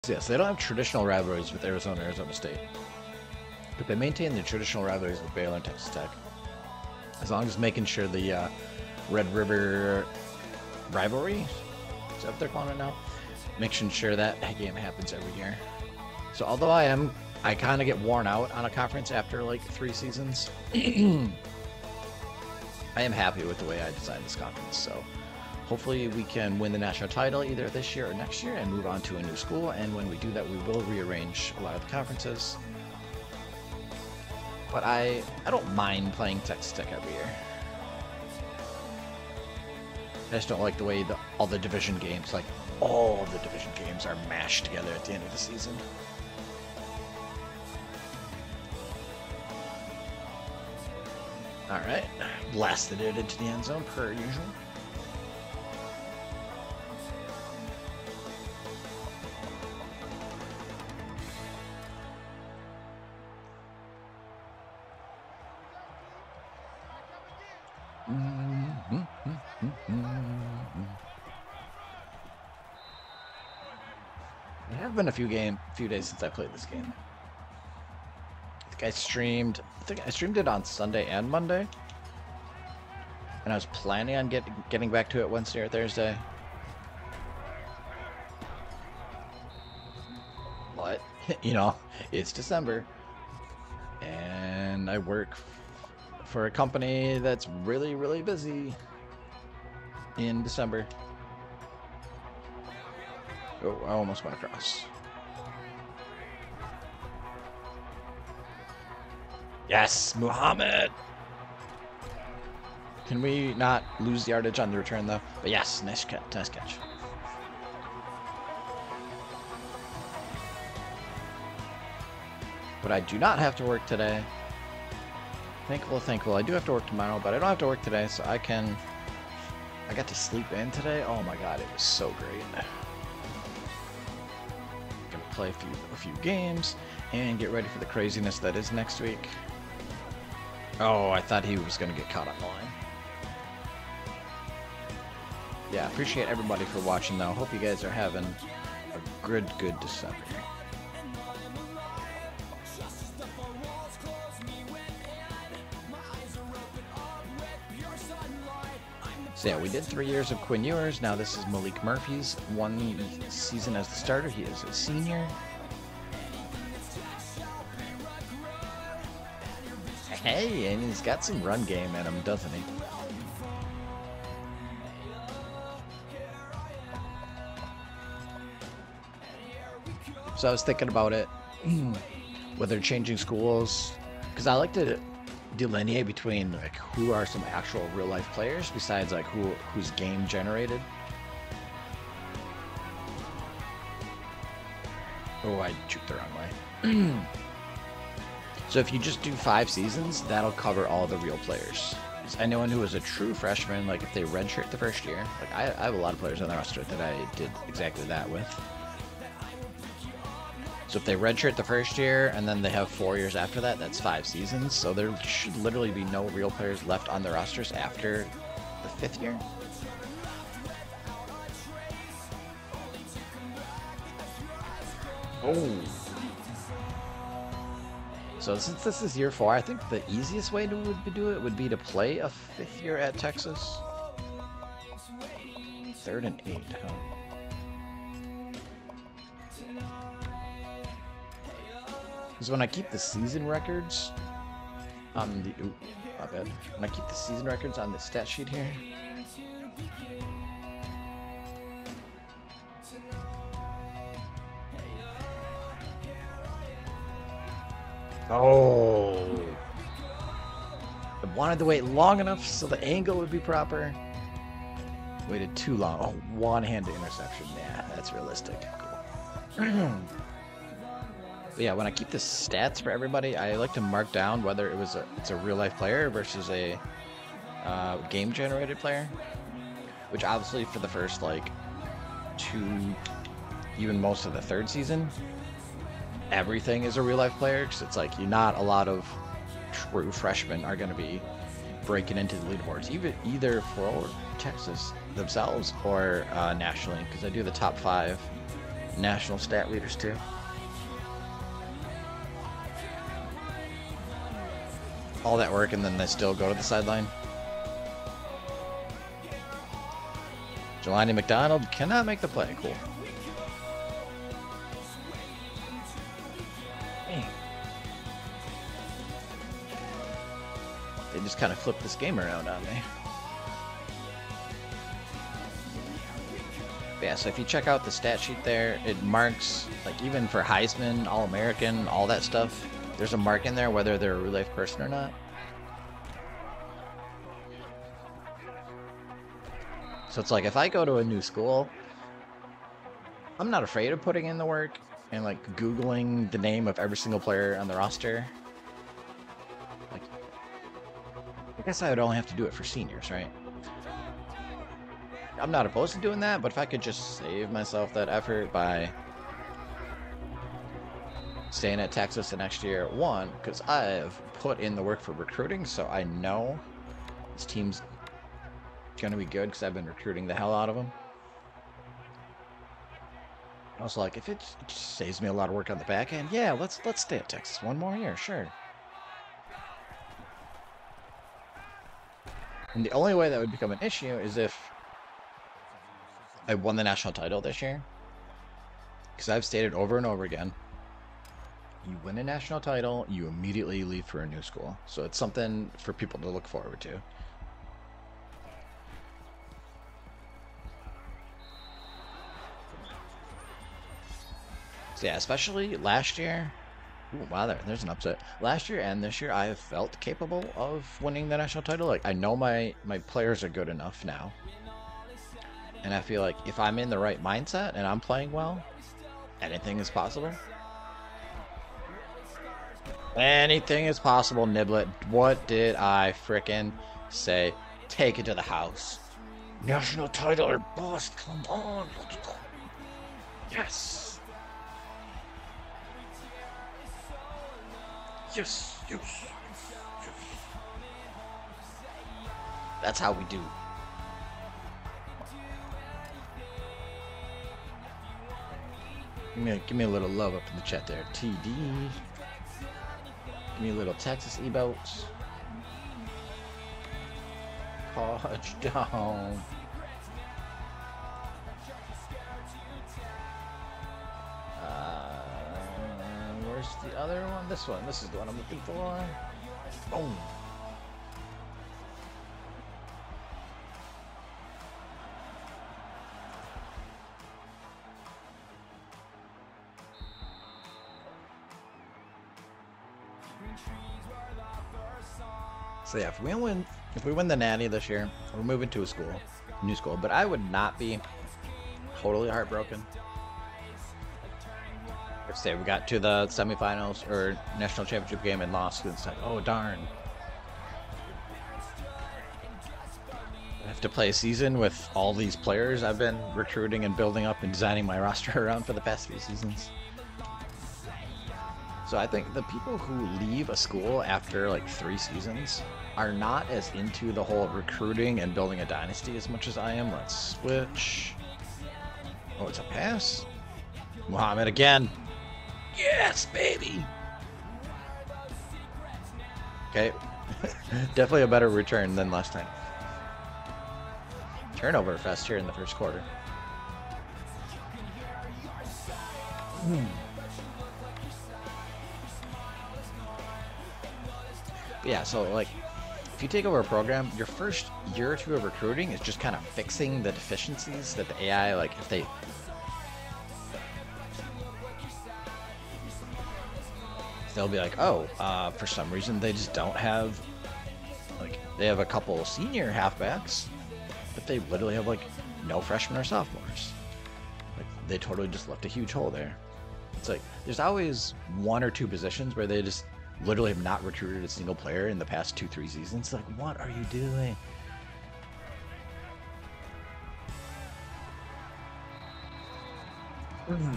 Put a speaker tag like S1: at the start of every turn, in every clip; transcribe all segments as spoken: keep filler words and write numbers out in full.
S1: Yes, they don't have traditional rivalries with Arizona and Arizona State, but they maintain the traditional rivalries with Baylor and Texas Tech. As long as making sure the uh, Red River rivalry, is that what they're calling it now? Making sure that game happens every year. So although I am, I kind of get worn out on a conference after like three seasons, I am happy with the way I designed this conference. So hopefully we can win the national title either this year or next year and move on to a new school. And when we do that, we will rearrange a lot of the conferences. But I, I don't mind playing Texas Tech every year. I just don't like the way the, all the division games, like all the division games are mashed together at the end of the season. Alright, blasted it into the end zone per usual. It have been a few game, few days since I played this game. I think I streamed. I think I streamed it on Sunday and Monday, and I was planning on get, getting back to it Wednesday or Thursday. But you know, it's December, and I work for a company that's really, really busy in December. Oh, I almost went across. Yes, Muhammad! Can we not lose the yardage on the return, though? But yes, nice catch. Nice catch. But I do not have to work today. Thankful, thankful. I do have to work tomorrow, but I don't have to work today, so I can... I got to sleep in today. Oh my god, it was so great. Gonna play a few, a few games and get ready for the craziness that is next week. Oh, I thought he was gonna get caught on the line. Yeah, appreciate everybody for watching, though. Hope you guys are having a good, good December. So yeah, we did three years of Quinn Ewers. Now this is Malik Murphy's one season as the starter. He is a senior. Hey, and he's got some run game in him, doesn't he? So I was thinking about it, whether changing schools, because I like to delineate between like who are some actual real life players besides like who who's game generated. Oh, I juked the wrong way. So if you just do five seasons, that'll cover all the real players. Anyone who was a true freshman, like if they redshirt the first year, like I, I have a lot of players on the roster that I did exactly that with. So if they redshirt the first year and then they have four years after that, that's five seasons. So there should literally be no real players left on the rosters after the fifth year. Oh. So since this is year four, I think the easiest way to would do it would be to play a fifth year at Texas. Third and eight, huh? Because when I keep the season records on the... Ooh, my bad. When I keep the season records on the stat sheet here... Oh! I wanted to wait long enough so the angle would be proper. Waited too long. Oh, one-handed interception. Yeah, that's realistic. Cool. But yeah, when I keep the stats for everybody, I like to mark down whether it was a it's a real life player versus a uh, game generated player. Which obviously for the first like two, even most of the third season, everything is a real life player because it's like you're not a lot of true freshmen are going to be breaking into the leaderboards, even either for Texas themselves or uh, nationally, because I do the top five national stat leaders too. All that work and then they still go to the sideline. Jelani McDonald cannot make the play. Cool. Dang. They just kind of flipped this game around on me. But yeah, so if you check out the stat sheet there, it marks, like even for Heisman, All-American, all that stuff, there's a mark in there whether they're a real life person or not. So it's like if I go to a new school, I'm not afraid of putting in the work and like Googling the name of every single player on the roster. Like, I guess I would only have to do it for seniors, right? I'm not opposed to doing that, but if I could just save myself that effort by staying at Texas the next year, one, because I've put in the work for recruiting, so I know this team's gonna be good because I've been recruiting the hell out of them. I was like, if it just saves me a lot of work on the back end, yeah, let's let's stay at Texas one more year, sure. And the only way that would become an issue is if I won the national title this year, because I've stated over and over again, you win a national title, you immediately leave for a new school. So it's something for people to look forward to. So yeah, especially last year. Ooh, wow, there, there's an upset. Last year and this year, I have felt capable of winning the national title. Like, I know my, my players are good enough now. And I feel like if I'm in the right mindset and I'm playing well, anything is possible. Anything is possible, Niblet. What did I frickin' say? Take it to the house. National title or bust. Come on. Let's go. Yes. Yes, yes, yes. That's how we do. Give me a, give me a little love up in the chat there. T D. Give me a little Texas e-boats. Touchdown. Where's the other one? This one. This is the one I'm looking for. Boom. So yeah, if we win, if we win the Natty this year, we're moving to a school, new school. But I would not be totally heartbroken. If say we got to the semifinals or national championship game and lost, and it's like, oh darn, I have to play a season with all these players I've been recruiting and building up and designing my roster around for the past few seasons. So I think the people who leave a school after like three seasons are not as into the whole recruiting and building a dynasty as much as I am. Let's switch. Oh, it's a pass. Muhammad again. Yes, baby. Okay. Definitely a better return than last time. Turnover fest here in the first quarter. Hmm. Yeah, so like, if you take over a program, your first year or two of recruiting is just kind of fixing the deficiencies that the A I, like, if they... They'll be like, oh, uh, for some reason they just don't have, like, they have a couple senior halfbacks, but they literally have, like, no freshmen or sophomores. Like, they totally just left a huge hole there. It's like, there's always one or two positions where they just literally have not recruited a single player in the past two, three seasons. Like, what are you doing? Mm.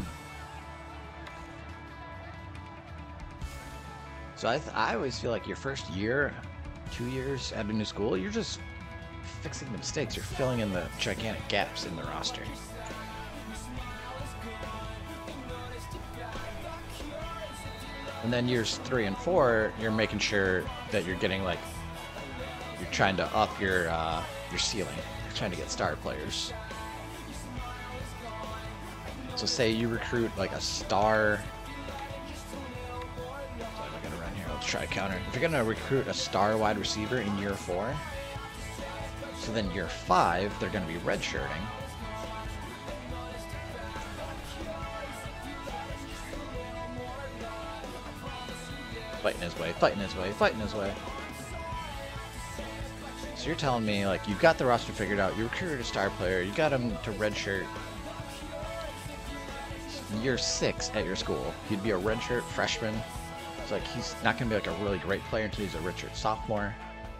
S1: So I, th I always feel like your first year, two years at a new school, you're just fixing the mistakes. You're filling in the gigantic gaps in the roster. And then years three and four, you're making sure that you're getting like, you're trying to up your uh, your ceiling. You're trying to get star players. So say you recruit like a star. So I'm gonna run here. Let's try a counter. If you're gonna recruit a star wide receiver in year four, so then year five they're gonna be redshirting. Fighting his way, fighting his way, fighting his way. So you're telling me, like, you've got the roster figured out, you recruited a star player, you got him to redshirt year six at your school. He'd be a redshirt freshman. It's like, he's not going to be, like, a really great player until he's a redshirt sophomore.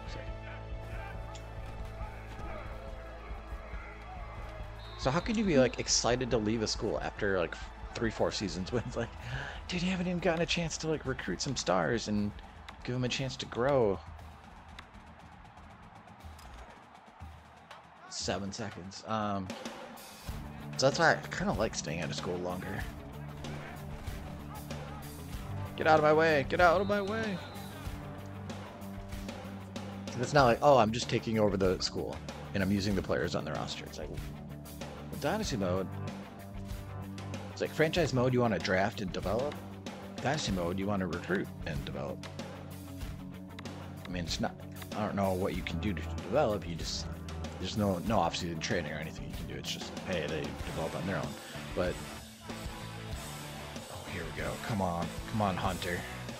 S1: So how could you be, like, excited to leave a school after, like, three, four seasons when it's like, dude, you haven't even gotten a chance to like recruit some stars and give them a chance to grow. Seven seconds. Um, so that's why I kind of like staying out of school longer. Get out of my way! Get out of my way! It's not like, oh, I'm just taking over the school and I'm using the players on the roster. It's like, with Dynasty mode, it's like franchise mode, you want to draft and develop. Dynasty mode, you want to recruit and develop. I mean, it's not, I don't know what you can do to develop. You just, there's no no off-season training or anything you can do. It's just, hey, they develop on their own. But, oh, here we go. Come on. Come on, Hunter.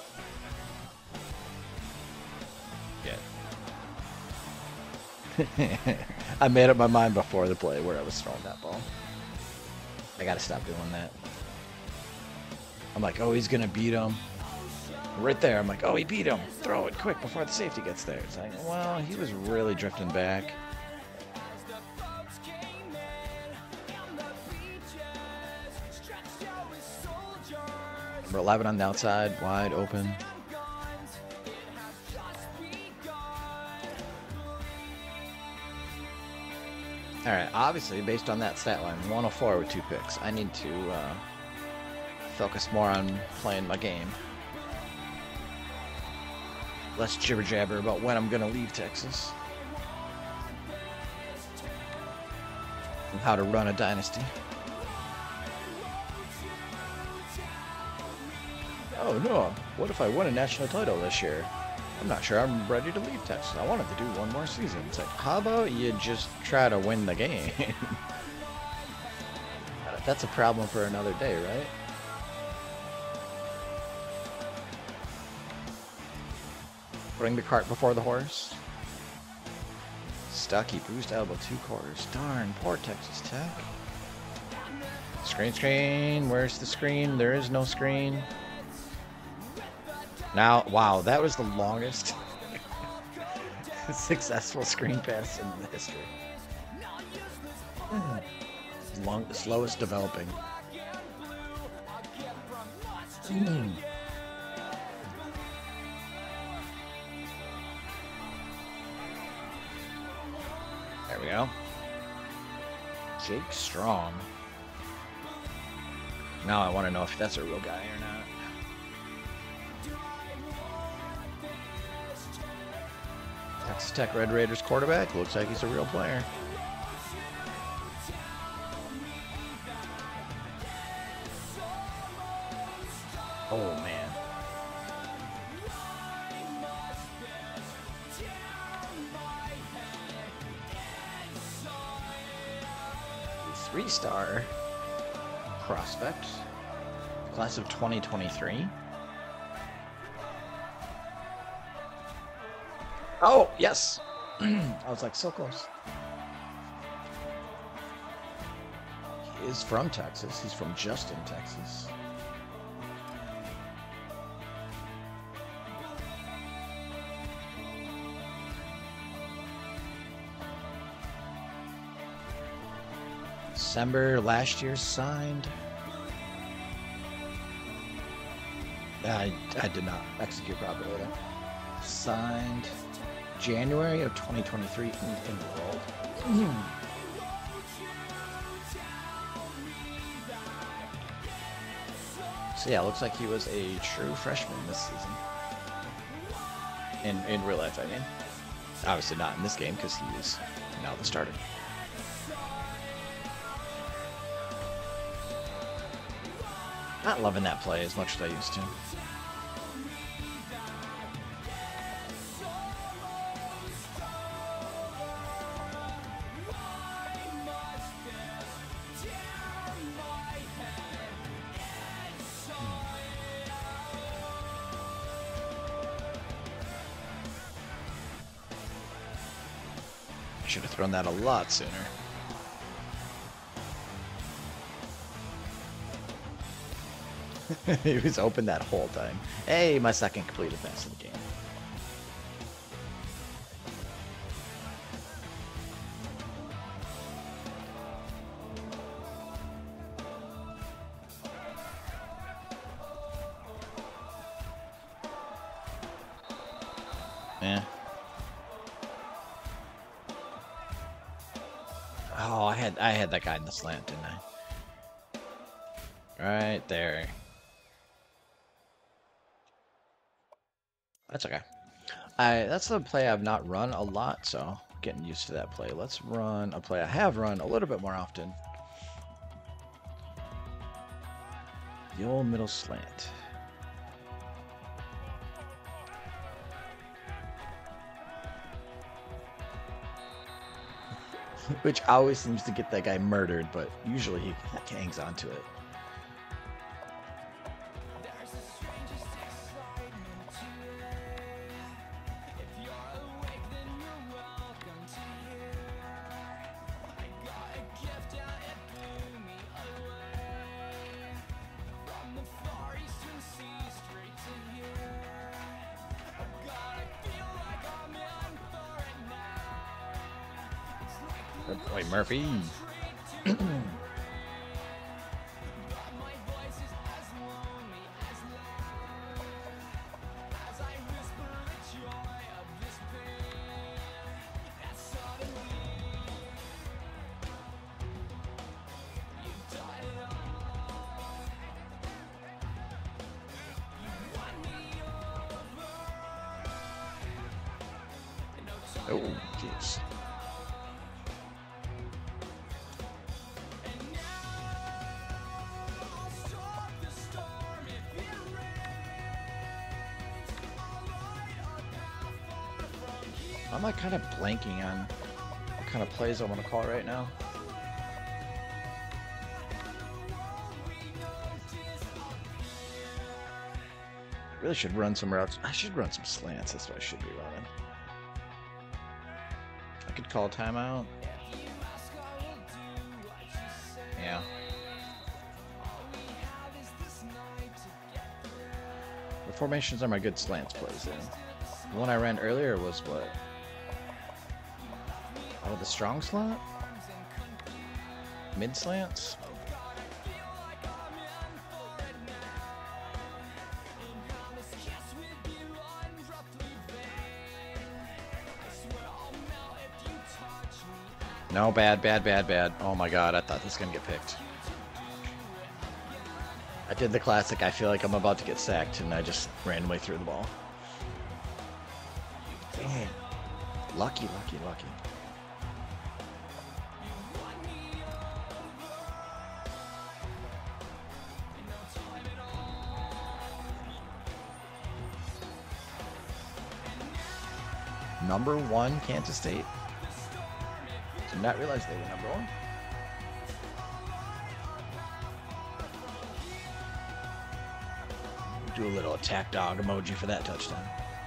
S1: Yeah. I made up my mind before the play where I was throwing that ball. I gotta stop doing that. I'm like, oh, he's gonna beat him. Right there, I'm like, oh, he beat him. Throw it quick before the safety gets there. It's like, well, he was really drifting back. Number eleven on the outside, wide open. Alright, obviously, based on that stat line, one oh four with two picks. I need to uh, focus more on playing my game. Less jibber-jabber about when I'm going to leave Texas. And how to run a dynasty. Oh no, what if I win a national title this year? I'm not sure I'm ready to leave Texas. I wanted to do one more season. It's like, how about you just try to win the game? That's a problem for another day, right? Bring the cart before the horse. Stucky, boost elbow, two quarters. Darn, poor Texas Tech. Screen, screen. Where's the screen? There is no screen. Now, wow, that was the longest successful screen pass in the history. Long, slowest developing. Mm. There we go. Jake Strong. Now I want to know if that's a real guy or not. Texas Tech Red Raiders quarterback. Looks like he's a real player. Oh, man. Three-star prospect. Class of twenty twenty-three. Oh, yes. I was like, so close. He is from Texas. He's from Justin, Texas. December last year signed. I, I did not execute properly there. Signed January of twenty twenty-three in the world. So yeah, it looks like he was a true freshman this season. In, in real life, I mean. Obviously not in this game, because he is now the starter. Not loving that play as much as I used to. I should have thrown that a lot sooner. He was open that whole time. Hey, my second completed pass in the game. Yeah. Oh, I had I had that guy in the slant, didn't I? Right there. That's okay. I that's a play I've not run a lot, so getting used to that play. Let's run a play I have run a little bit more often. The old middle slant. Which always seems to get that guy murdered, but usually he hangs on to it. Good boy, Murphy. Oh, jeez. I'm like kind of blanking on what kind of plays I want to call right now. I really should run some routes. I should run some slants. That's what I should be running. I could call timeout. Yeah. The formations are my good slants plays in. The one I ran earlier was what? Oh, the strong slant? Mid slants? No, bad, bad, bad, bad. Oh my god, I thought this was gonna get picked. I did the classic, I feel like I'm about to get sacked, and I just randomly threw the ball. Dang. Lucky, lucky, lucky. Number one, Kansas State. Did not realize they were number one. Do a little attack dog emoji for that touchdown.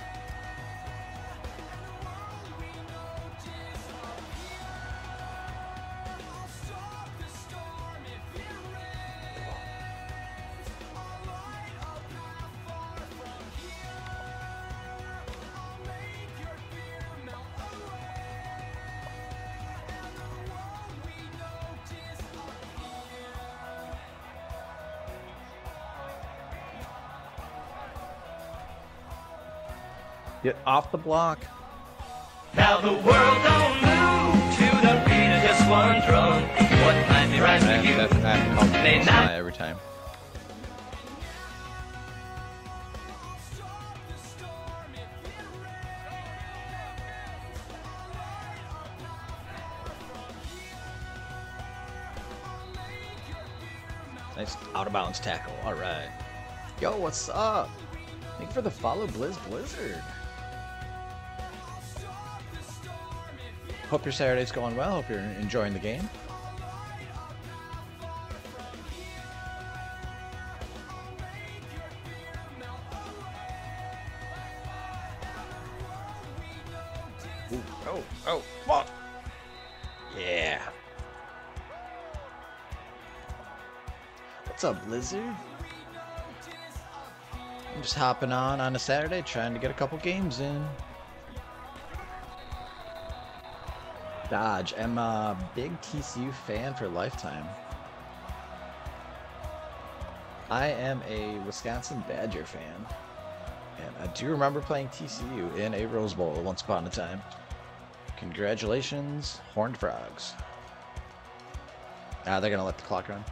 S1: Get off the block.
S2: Now the world don't move to the beat of just one drum. What might be right for you
S1: That's, that's, I have to call
S2: may
S1: the
S2: not
S1: every time. Nice out of bounds tackle. All right. Yo, what's up? Thank you for the follow, Blizz Blizzard. Hope your Saturday's going well. Hope you're enjoying the game. Ooh, oh, oh, come on. Yeah. What's up, Blizzard? I'm just hopping on on a Saturday, trying to get a couple games in. Dodge, I'm a big T C U fan for lifetime. I am a Wisconsin Badger fan. And I do remember playing T C U in a Rose Bowl once upon a time. Congratulations, Horned Frogs. Ah, they're gonna let the clock run.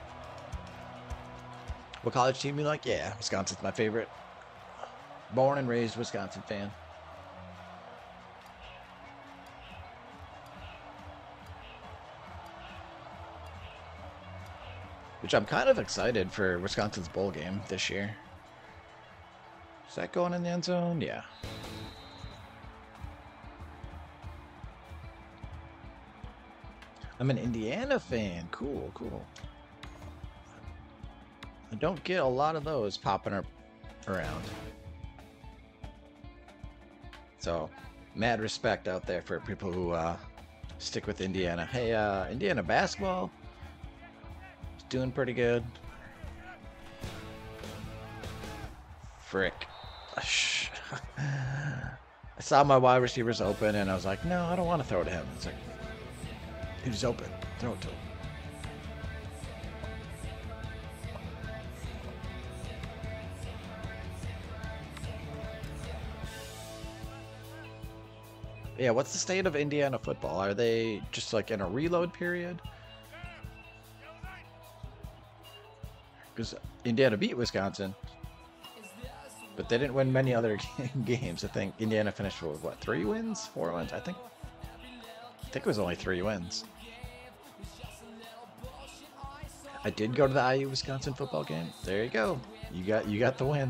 S1: What college team you like? Yeah, Wisconsin's my favorite. Born and raised Wisconsin fan. Which I'm kind of excited for Wisconsin's bowl game this year. Is that going in the end zone? Yeah. I'm an Indiana fan. Cool, cool. I don't get a lot of those popping up around. So, mad respect out there for people who uh, stick with Indiana. Hey, uh, Indiana basketball is doing pretty good. Frick. I saw my wide receivers open and I was like, no, I don't want to throw to him. It's like, he's open. Throw it to him. Yeah, what's the state of Indiana football? Are they just like in a reload period? Because Indiana beat Wisconsin, but they didn't win many other games. I think Indiana finished with what, three wins, four wins? I think. I think it was only three wins. I did go to the I U Wisconsin football game. There you go. You got you got the win.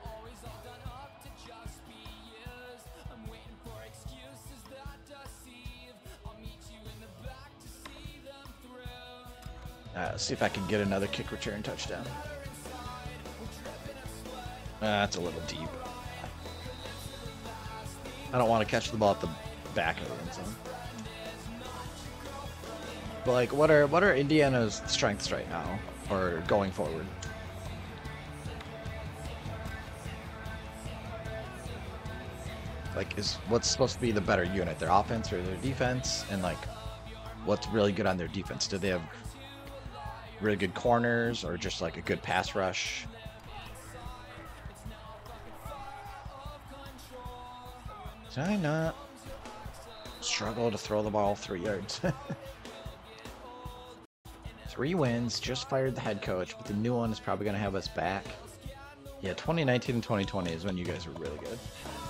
S1: Uh, let's see if I can get another kick return touchdown. Uh, that's a little deep. I don't want to catch the ball at the back of the end zone. But like, what are what are Indiana's strengths right now, or going forward? Like, is what's supposed to be the better unit, their offense or their defense? And like, what's really good on their defense? Do they have really good corners, or just like a good pass rush? Did I not struggle to throw the ball three yards? Three wins, just fired the head coach, but the new one is probably going to have us back. Yeah, twenty nineteen and twenty twenty is when you guys were really good.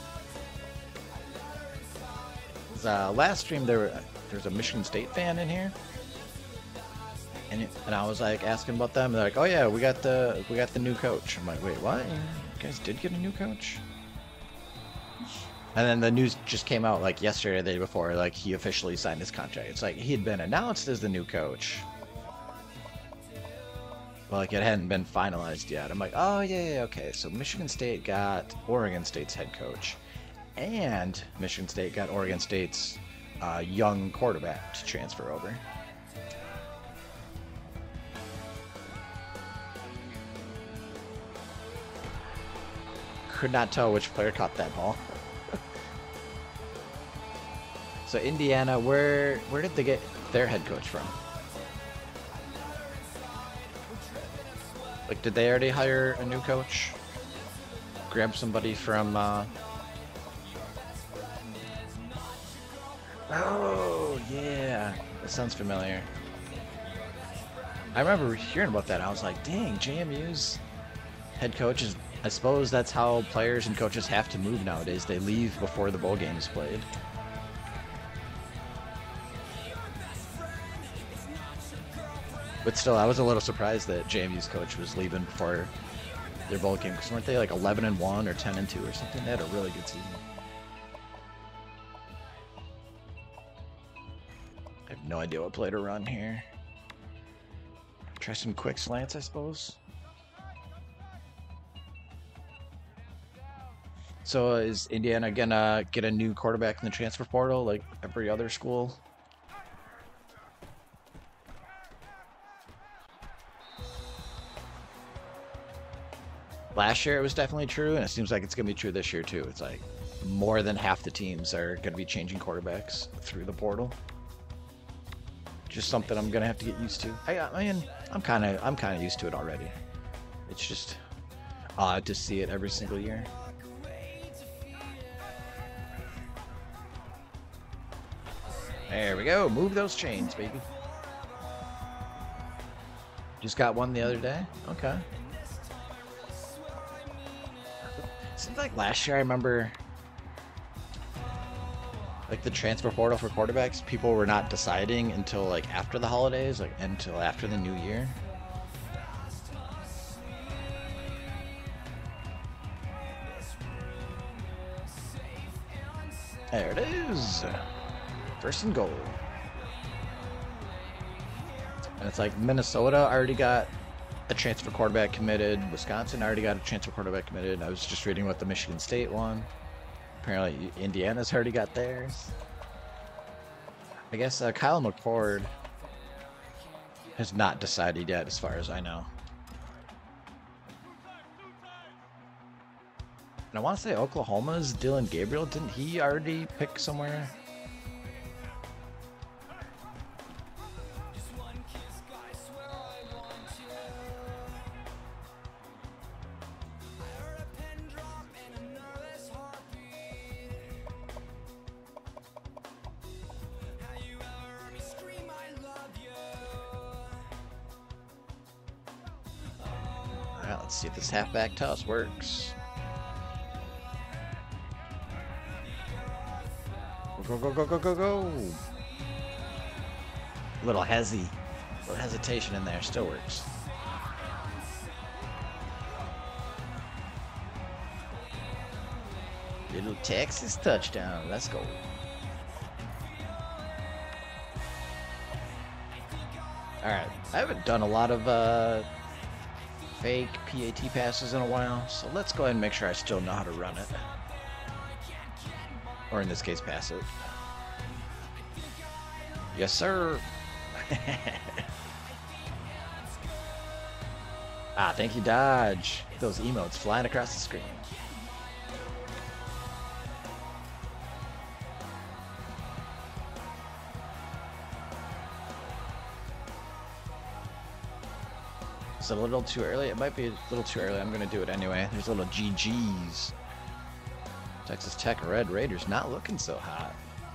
S1: Uh, last stream, there were, there's a Michigan State fan in here. And, it, and I was like asking about them. They're like, "Oh yeah, we got the we got the new coach." I'm like, "Wait, what? You guys did get a new coach?" And then the news just came out like yesterday, the day before, like he officially signed his contract. It's like he had been announced as the new coach, but like it hadn't been finalized yet. I'm like, "Oh yeah, yeah, okay." So Michigan State got Oregon State's head coach, and Michigan State got Oregon State's uh, young quarterback to transfer over. Could not tell which player caught that ball. So Indiana, where where did they get their head coach from? Like, did they already hire a new coach? Grab somebody from uh... Oh yeah, that sounds familiar. I remember hearing about that. I was like, dang, J M U's head coach is, I suppose that's how players and coaches have to move nowadays. They leave before the bowl game is played. But still, I was a little surprised that J M U's coach was leaving before their bowl game, because weren't they like eleven and one or ten and two or something? They had a really good season. I have no idea what play to run here. Try some quick slants, I suppose. So uh, is Indiana gonna get a new quarterback in the transfer portal like every other school? Last year it was definitely true, and it seems like it's gonna be true this year too. It's like more than half the teams are gonna be changing quarterbacks through the portal. Just something I'm gonna have to get used to. I, I mean, I'm kind of I'm kind of used to it already. It's just odd to see it every single year. There we go. Move those chains, baby. Just got one the other day. Okay. Seems like last year I remember, like the transfer portal for quarterbacks, people were not deciding until like after the holidays, like until after the new year. There it is. First and goal. And it's like Minnesota already got a transfer quarterback committed. Wisconsin already got a transfer quarterback committed. I was just reading what the Michigan State one. Apparently Indiana's already got theirs. I guess uh, Kyle McCord has not decided yet, as far as I know. And I want to say Oklahoma's Dylan Gabriel. Didn't he already pick somewhere? Alright, let's see if this halfback toss works. Go, go, go, go, go, go. Little hezzy. Little hesitation in there. Still works. Little Texas touchdown. Let's go. Alright. I haven't done a lot of uh, fake P A T passes in a while, so let's go ahead and make sure I still know how to run it. Or in this case, pass it. Yes, sir. Ah, thank you, Dodge. Those emotes flying across the screen. It's a little too early. It might be a little too early. I'm going to do it anyway. There's a little G Gs. Texas Tech Red Raiders not looking so hot.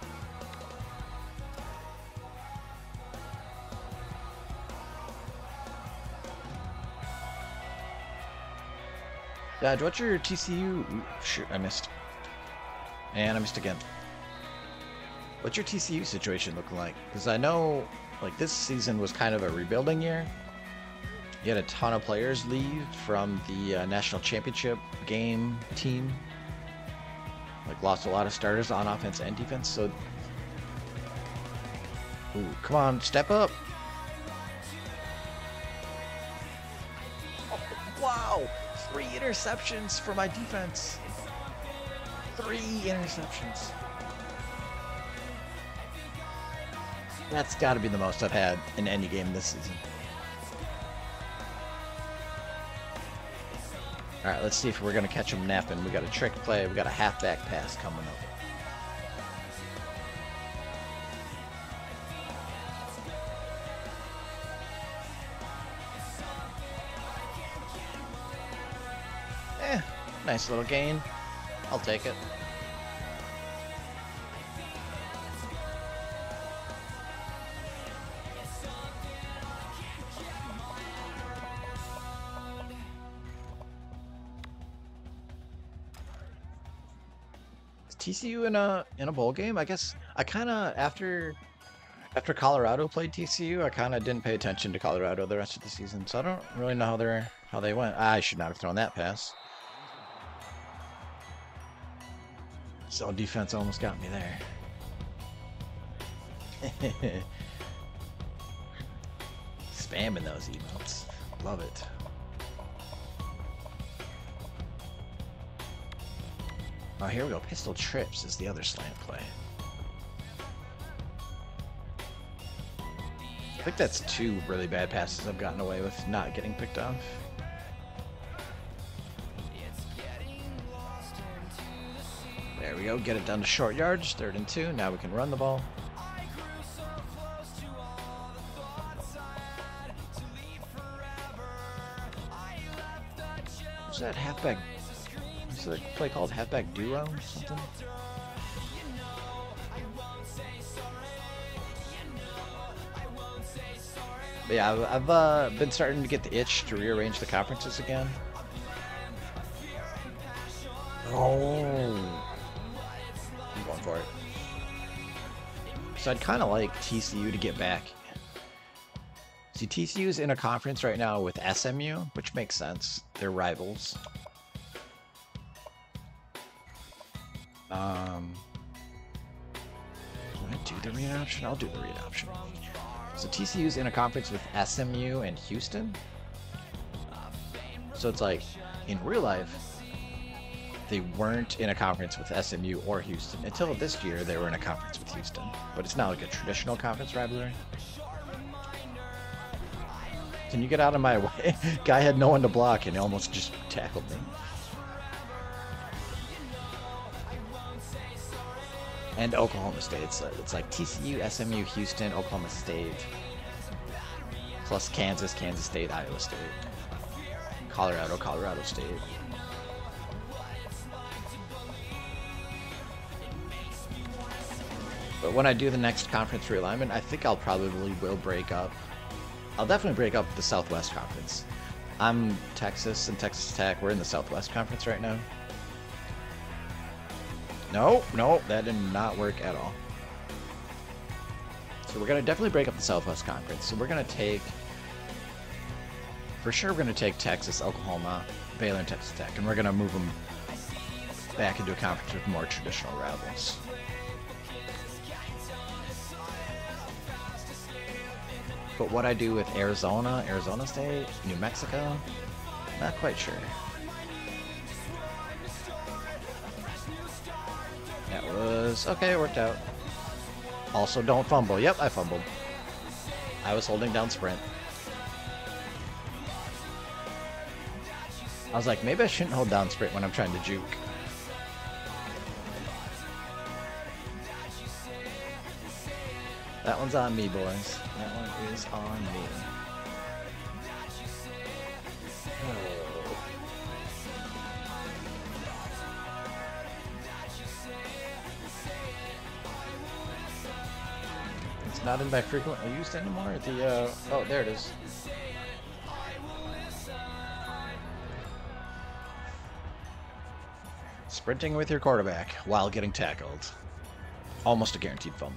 S1: Dodge, what's your T C U? Ooh, shoot, I missed. And I missed again. What's your T C U situation looking like? Because I know, like, this season was kind of a rebuilding year. You had a ton of players leave from the uh, national championship game team. Like, lost a lot of starters on offense and defense, so... Ooh, come on, step up! Oh, wow! Three interceptions for my defense! Three interceptions. That's gotta be the most I've had in any game this season. Alright, let's see if we're going to catch him napping. We got a trick play. We got a halfback pass coming up. Eh, nice little gain. I'll take it. T C U in a in a bowl game? I guess I kind of, after After Colorado played T C U, I kind of didn't pay attention to Colorado the rest of the season, so I don't really know how they're how they went. I should not have thrown that pass. So defense almost got me there. Spamming those emotes. Love it. Oh, here we go. Pistol trips is the other slant play. I think that's two really bad passes I've gotten away with not getting picked off. There we go. Get it down to short yards. Third and two. Now we can run the ball. What's that halfback? Is that play called halfback duo or something? But yeah, I've, I've uh, been starting to get the itch to rearrange the conferences again. Oh, I'm going for it. So I'd kind of like T C U to get back. See, T C U's in a conference right now with S M U, which makes sense. They're rivals. Um, can I do the read option? I'll do the read option. So T C U's in a conference with S M U and Houston. So it's like, in real life, they weren't in a conference with S M U or Houston. Until this year, they were in a conference with Houston. But it's not like a traditional conference rivalry. Can you get out of my way? Guy had no one to block and he almost just tackled me. And Oklahoma State. So it's like T C U, S M U, Houston, Oklahoma State. Plus Kansas, Kansas State, Iowa State. Colorado, Colorado State. But when I do the next conference realignment, I think I'll probably will break up. I'll definitely break up the Southwest Conference. I'm Texas and Texas Tech. We're in the Southwest Conference right now. No, no, that did not work at all. So we're going to definitely break up the Southwest Conference. So we're going to take, for sure we're going to take Texas, Oklahoma, Baylor, and Texas Tech. And we're going to move them back into a conference with more traditional rivals. But what I do with Arizona, Arizona State, New Mexico, not quite sure. That was, okay, it worked out. Also, don't fumble. Yep, I fumbled. I was holding down sprint. I was like, maybe I shouldn't hold down sprint when I'm trying to juke. That one's on me, boys. That one is on me. Oh. It's not in my frequently used anymore. The uh, oh, there it is. Sprinting with your quarterback while getting tackled. Almost a guaranteed fumble.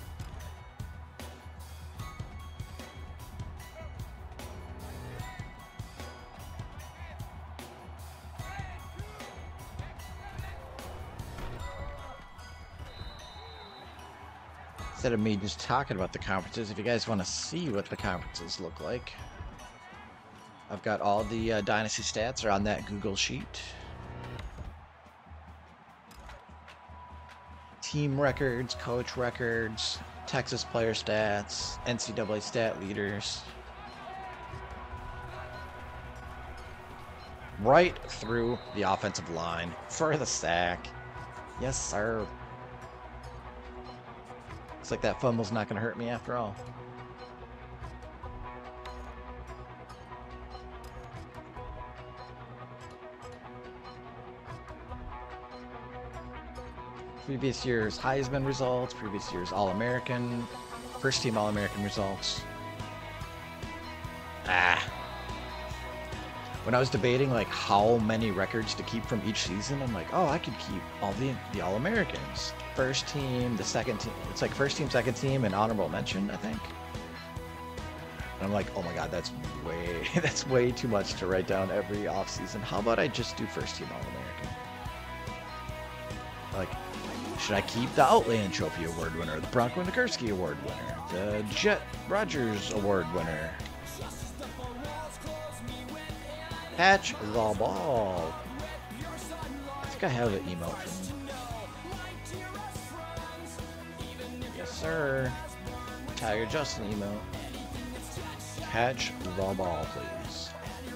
S1: Instead of me just talking about the conferences, if you guys want to see what the conferences look like, I've got all the uh, Dynasty stats are on that Google sheet. Team records, coach records, Texas player stats, N C double A stat leaders. Right through the offensive line for the sack. Yes, sir. Looks like that fumble's not going to hurt me after all. Previous year's Heisman results, previous year's All-American, first team All-American results. Ah. when I was debating like how many records to keep from each season, I'm like, oh, I could keep all the the All-Americans, first team, the second team. It's like first team, second team, and honorable mention, I think. And I'm like, oh my god, that's way that's way too much to write down every off season. How about I just do first team All-American? Like, should I keep the Outland Trophy Award winner, the Bronco Nagurski Award winner, the Jet Rogers Award winner? Catch the ball. I think I have an emote from him. Yes, sir. Tiger Justin emote. Catch the ball, please.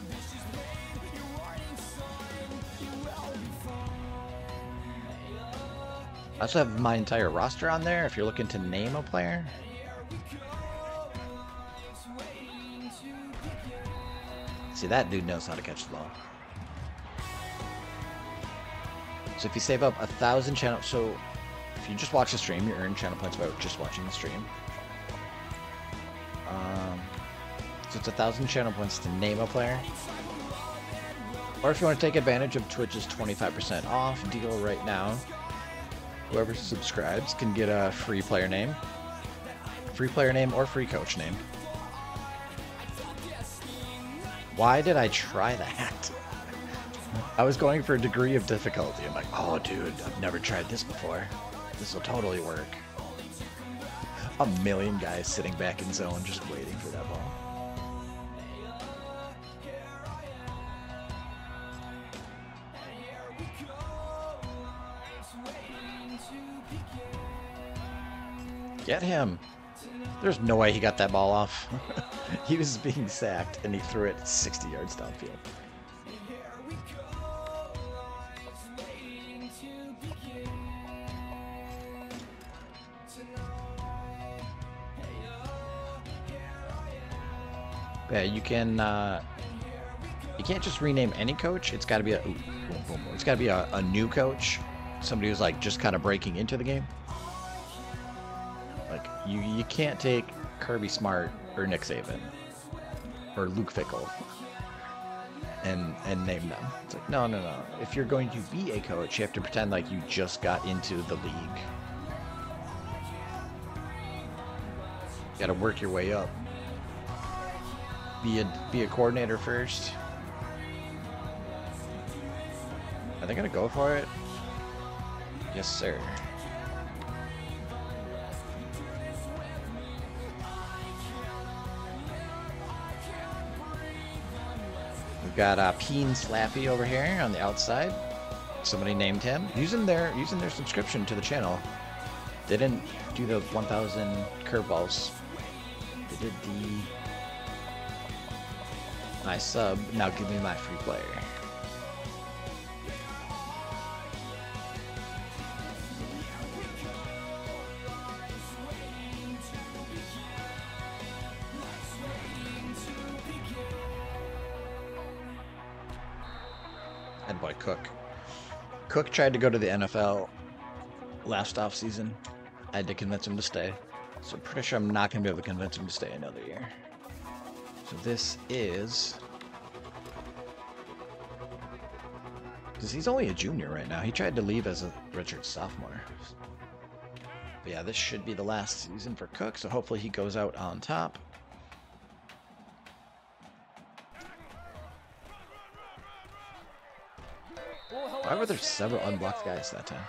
S1: I also have my entire roster on there if you're looking to name a player. See, that dude knows how to catch the ball. So if you save up a thousand channel, so if you just watch the stream, you earn channel points by just watching the stream. Um, so it's a thousand channel points to name a player. Or if you want to take advantage of Twitch's twenty-five percent off deal right now, whoever subscribes can get a free player name, free player name, or free coach name. Why did I try that? I was going for a degree of difficulty. I'm like, oh dude, I've never tried this before. This will totally work. A million guys sitting back in zone just waiting for that ball. Get him. There's no way he got that ball off. He was being sacked and he threw it sixty yards downfield. Yeah, you can. Uh, you can't just rename any coach. It's got to be a. Ooh, boom, boom, boom. It's got to be a, a new coach. Somebody who's like just kind of breaking into the game. Like you, you can't take Kirby Smart or Nick Saban or Luke Fickle and and name them. It's like no, no, no. If you're going to be a coach, you have to pretend like you just got into the league. You got to work your way up. Be a be a coordinator first. Are they gonna go for it? Yes, sir. We've got uh, Peen Slappy over here on the outside. Somebody named him using their using their subscription to the channel. They didn't do the one thousand curveballs. They did the my sub. Now give me my free player. And boy, Cook. Cook tried to go to the N F L last off season. I had to convince him to stay. So I'm pretty sure I'm not going to be able to convince him to stay another year. So this is... Because he's only a junior right now. He tried to leave as a redshirt sophomore. But yeah, this should be the last season for Cook, so hopefully he goes out on top. Why were there several unblocked guys that time?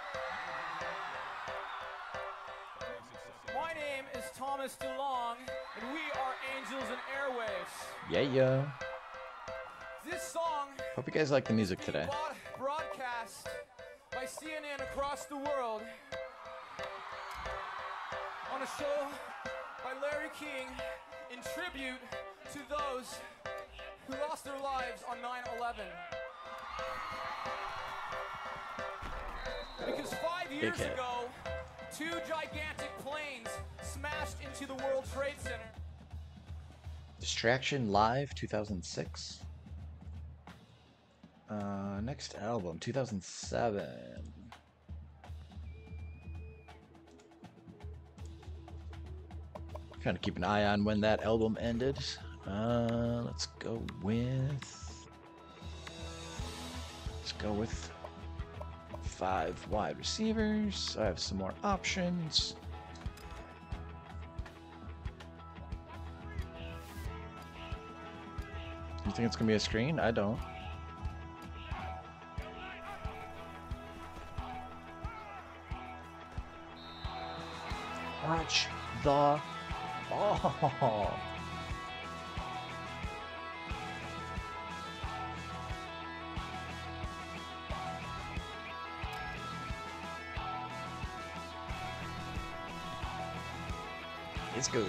S3: My name is Thomas DeLong, and we are Angels and Airwaves.
S1: Yeah, yeah.
S3: This song
S1: Hope you guys like the music today.
S3: broadcast by C N N across the world on a show by Larry King in tribute to those who lost their lives on nine eleven. Because five years
S1: hit.
S3: ago, two gigantic planes smashed into the World Trade Center.
S1: Distraction Live two thousand six. Uh, next album two thousand seven. Trying to keep an eye on when that album ended. Uh, let's go with go with five wide receivers. I have some more options. You think it's gonna be a screen? I don't. Watch the ball. It's good.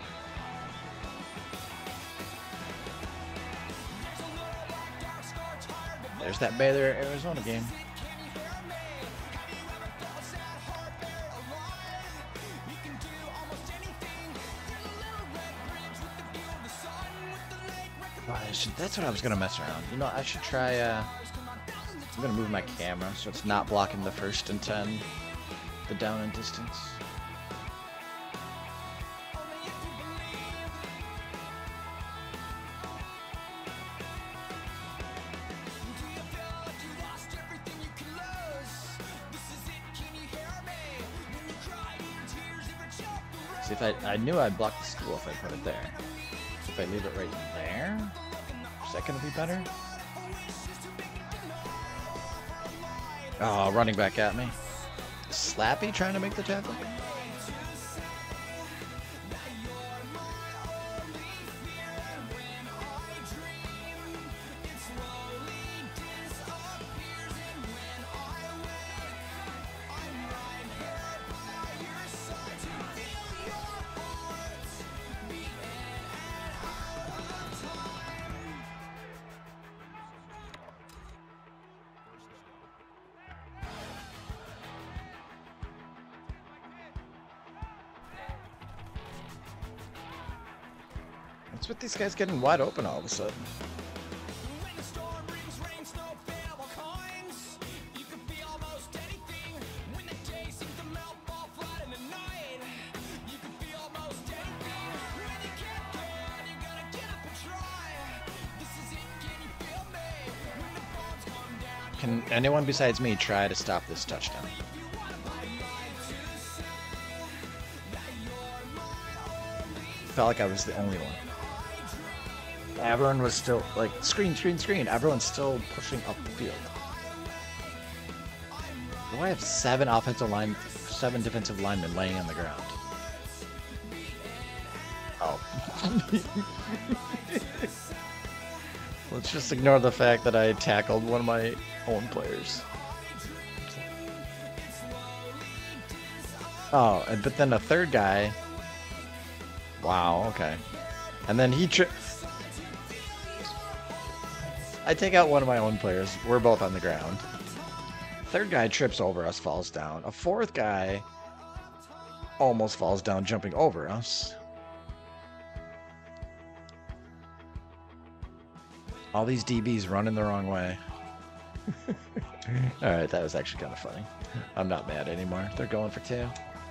S1: There's that Baylor Arizona game. Oh, I should, that's what I was gonna mess around. You know, I should try. Uh, I'm gonna move my camera so it's not blocking the first and ten, the down and distance. See, if I, I knew I'd block the school if I put it there. If I leave it right there, is that gonna be better? Oh, running back at me. Slappy trying to make the tackle. What's with these guys getting wide open all of a sudden? Can anyone besides me try to stop this touchdown? Felt like I was the only one. Everyone was still like screen, screen, screen. Everyone's still pushing up the field. Do I have seven offensive line, seven defensive linemen laying on the ground? Oh. Let's just ignore the fact that I tackled one of my own players. Oh, and but then a third guy. Wow. Okay. And then he tri- I take out one of my own players. We're both on the ground. Third guy trips over us, falls down. A fourth guy almost falls down, jumping over us. All these D Bs running the wrong way. Alright, that was actually kind of funny. I'm not mad anymore. They're going for two.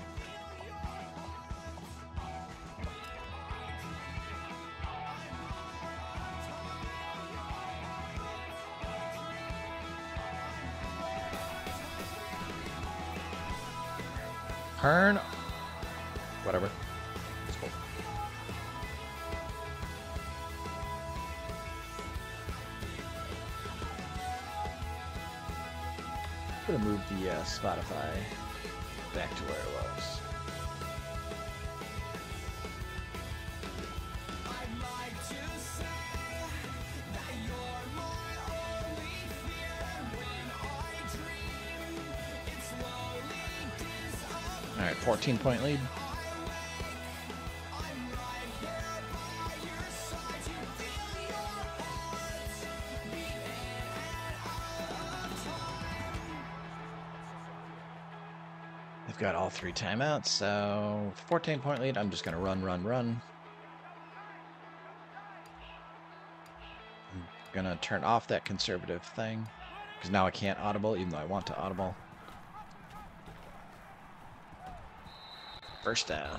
S1: Turn. Whatever. It's cool. I'm gonna move the uh, Spotify back to where it was. All right, fourteen point lead. They've got all three timeouts, so fourteen point lead. I'm just gonna run, run, run. I'm gonna turn off that conservative thing because now I can't audible, even though I want to audible. First down.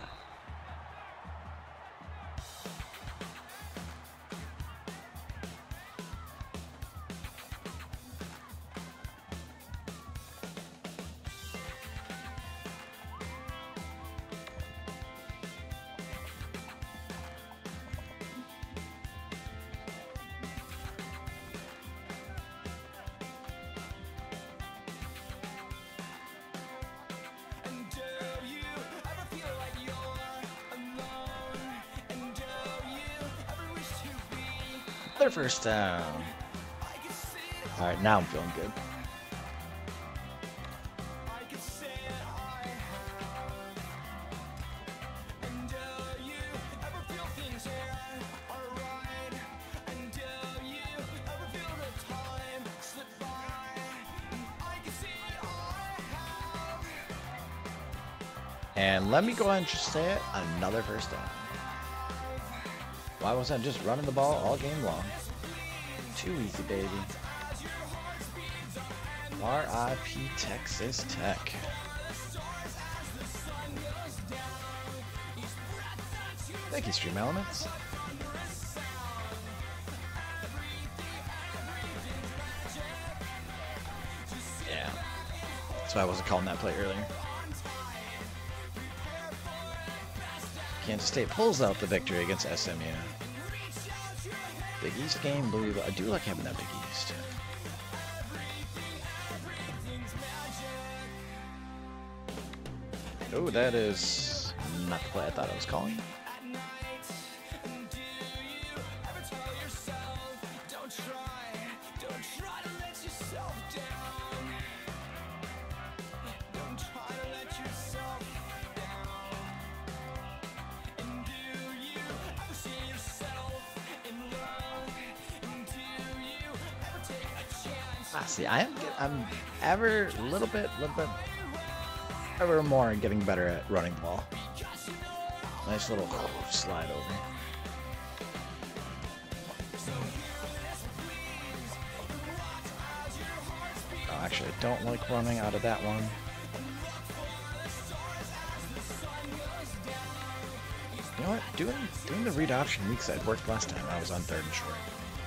S1: Another first down. All right, now I'm feeling good. And let me go ahead and just say it, another first down. Why wasn't I just running the ball all game long? Too easy, baby. R I P Texas Tech. Thank you, Stream Elements. Yeah. That's why I wasn't calling that play earlier. Kansas State pulls out the victory against S M U. Big East game, believe I do like having that Big East. Oh, that is not the play I thought I was calling. Ah, see, I am get, I'm ever a little bit, little bit, ever more getting better at running the ball. Nice little slide over. Oh, actually, I don't like running out of that one. You know what? Doing doing the read option weak side worked last time. I was on third and short.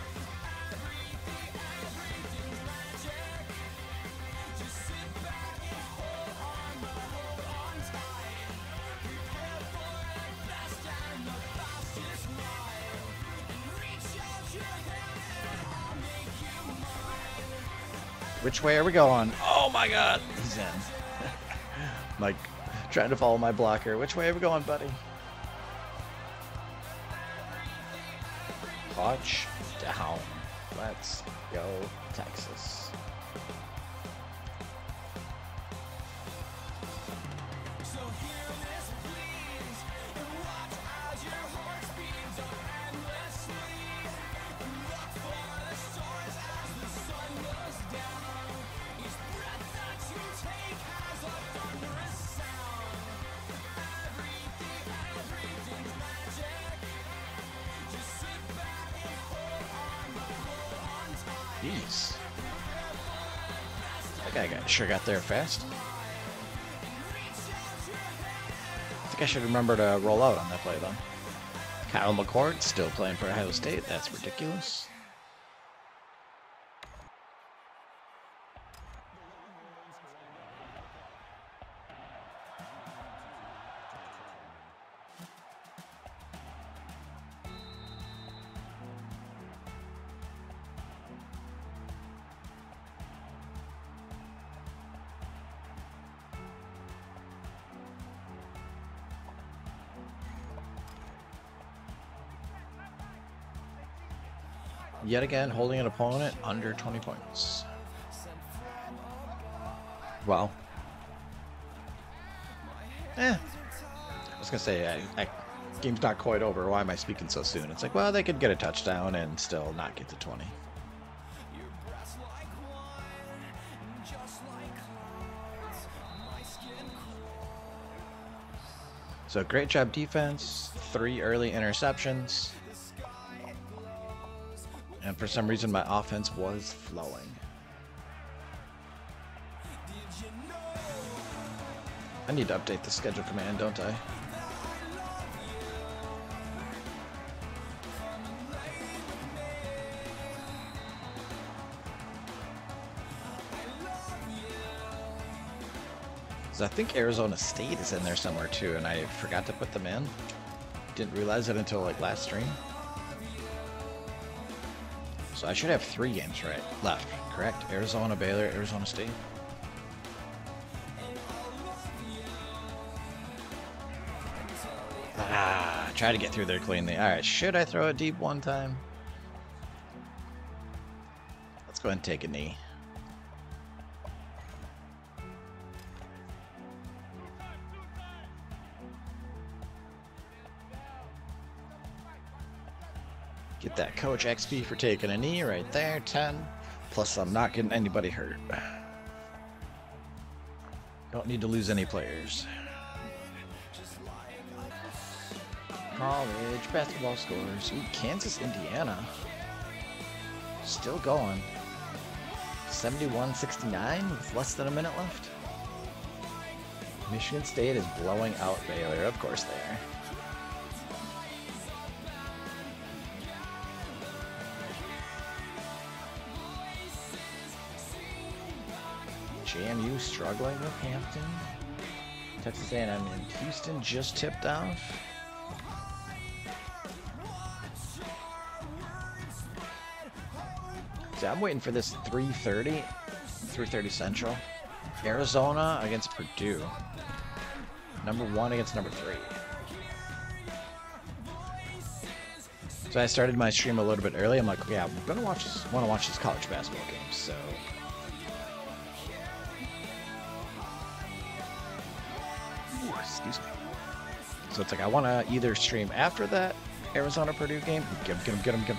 S1: Which way are we going? Oh my god, he's in. Like, trying to follow my blocker. Which way are we going, buddy? Touchdown. Let's go, Texas. Jeez. That guy got, sure got there fast. I think I should remember to roll out on that play, though. Kyle McCord still playing for Ohio State. That's ridiculous. Yet again, holding an opponent under twenty points. Well, eh. I was gonna say, I, I, game's not quite over. Why am I speaking so soon? It's like, well, they could get a touchdown and still not get to twenty. So great job defense. Three early interceptions. And for some reason, my offense was flowing. I need to update the schedule command, don't I? Because I think Arizona State is in there somewhere too, and I forgot to put them in. Didn't realize it until like last stream. So I should have three games right left, correct? Arizona, Baylor, Arizona State. Ah, try to get through there cleanly. All right, should I throw it deep one time? go ahead and take a knee. Get that coach X P for taking a knee right there, ten. Plus I'm not getting anybody hurt. Don't need to lose any players. College basketball scores. Ooh, Kansas, Indiana. Still going. seventy-one sixty-nine with less than a minute left. Michigan State is blowing out Baylor. Of course they are. J M U struggling with Hampton. Texas A and M and Houston just tipped off. So I'm waiting for this three thirty, three thirty Central. Arizona against Purdue. Number one against number three. So I started my stream a little bit early. I'm like, yeah, I'm gonna watch this. Want to watch this college basketball game. So. Ooh, excuse me. So it's like I want to either stream after that Arizona Purdue game. Get him, get him, get him, get him.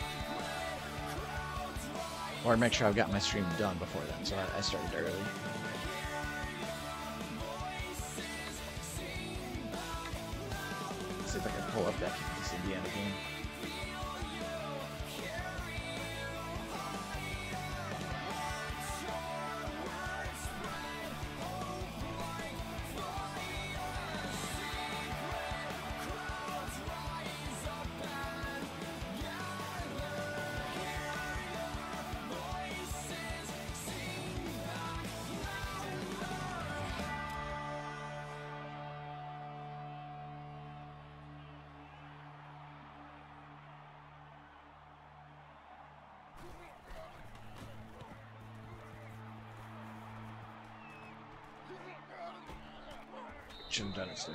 S1: Or make sure I've got my stream done before then, so I, I started early. Let's see if I can pull up that this Indiana game. Jim Dynasty.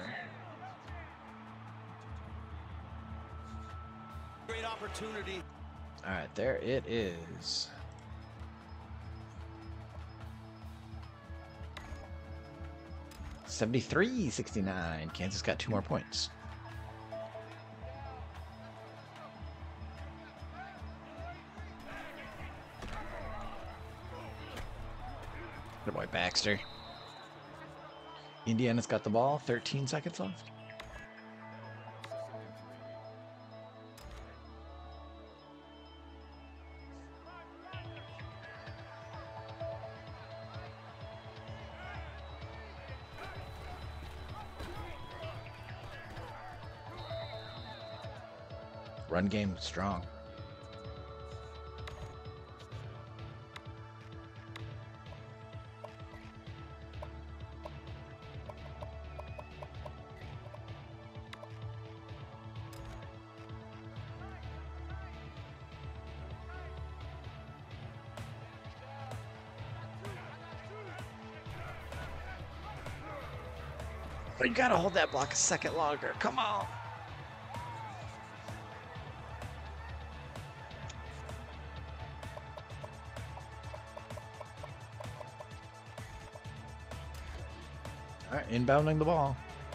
S4: Great opportunity.
S1: All right, there it is. seventy-three sixty-nine. Kansas got two more points. Good boy, Baxter. Indiana's got the ball. thirteen seconds left. Run game strong. But you gotta hold that block a second longer. Come on. All right, inbounding the ball.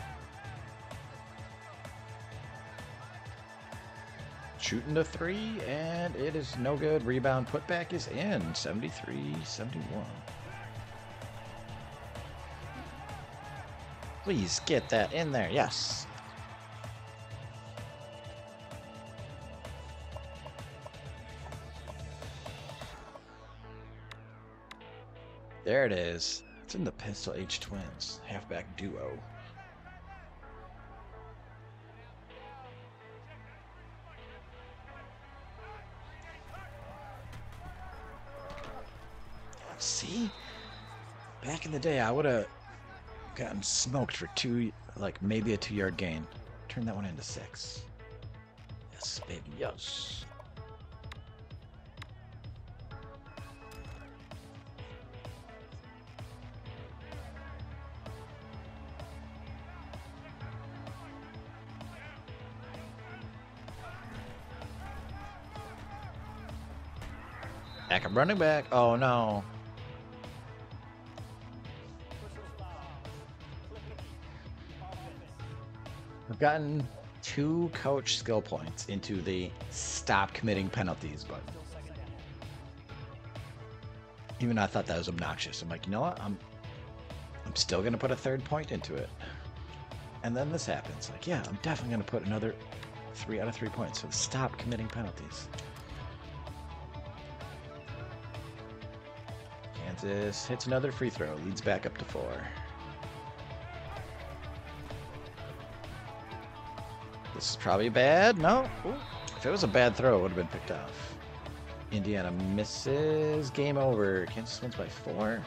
S1: Shooting to three, and it is no good. Rebound putback is in. seventy-three seventy-one. Please get that in there. Yes. There it is. It's in the Pistol H Twins. Halfback duo. See? Back in the day, I would have gotten smoked for two, like maybe a two-yard gain. Turn that one into six. Yes, baby, yes. Back, I'm running back. Oh no. I've gotten two coach skill points into the stop committing penalties button. Even though I thought that was obnoxious. I'm like, you know what? I'm I'm still gonna put a third point into it. And then this happens. Like, yeah, I'm definitely gonna put another three out of three points. So stop committing penalties. Kansas hits another free throw, leads back up to four. This is probably bad. No. Ooh. If it was a bad throw, it would have been picked off. Indiana misses. Game over. Kansas wins by four.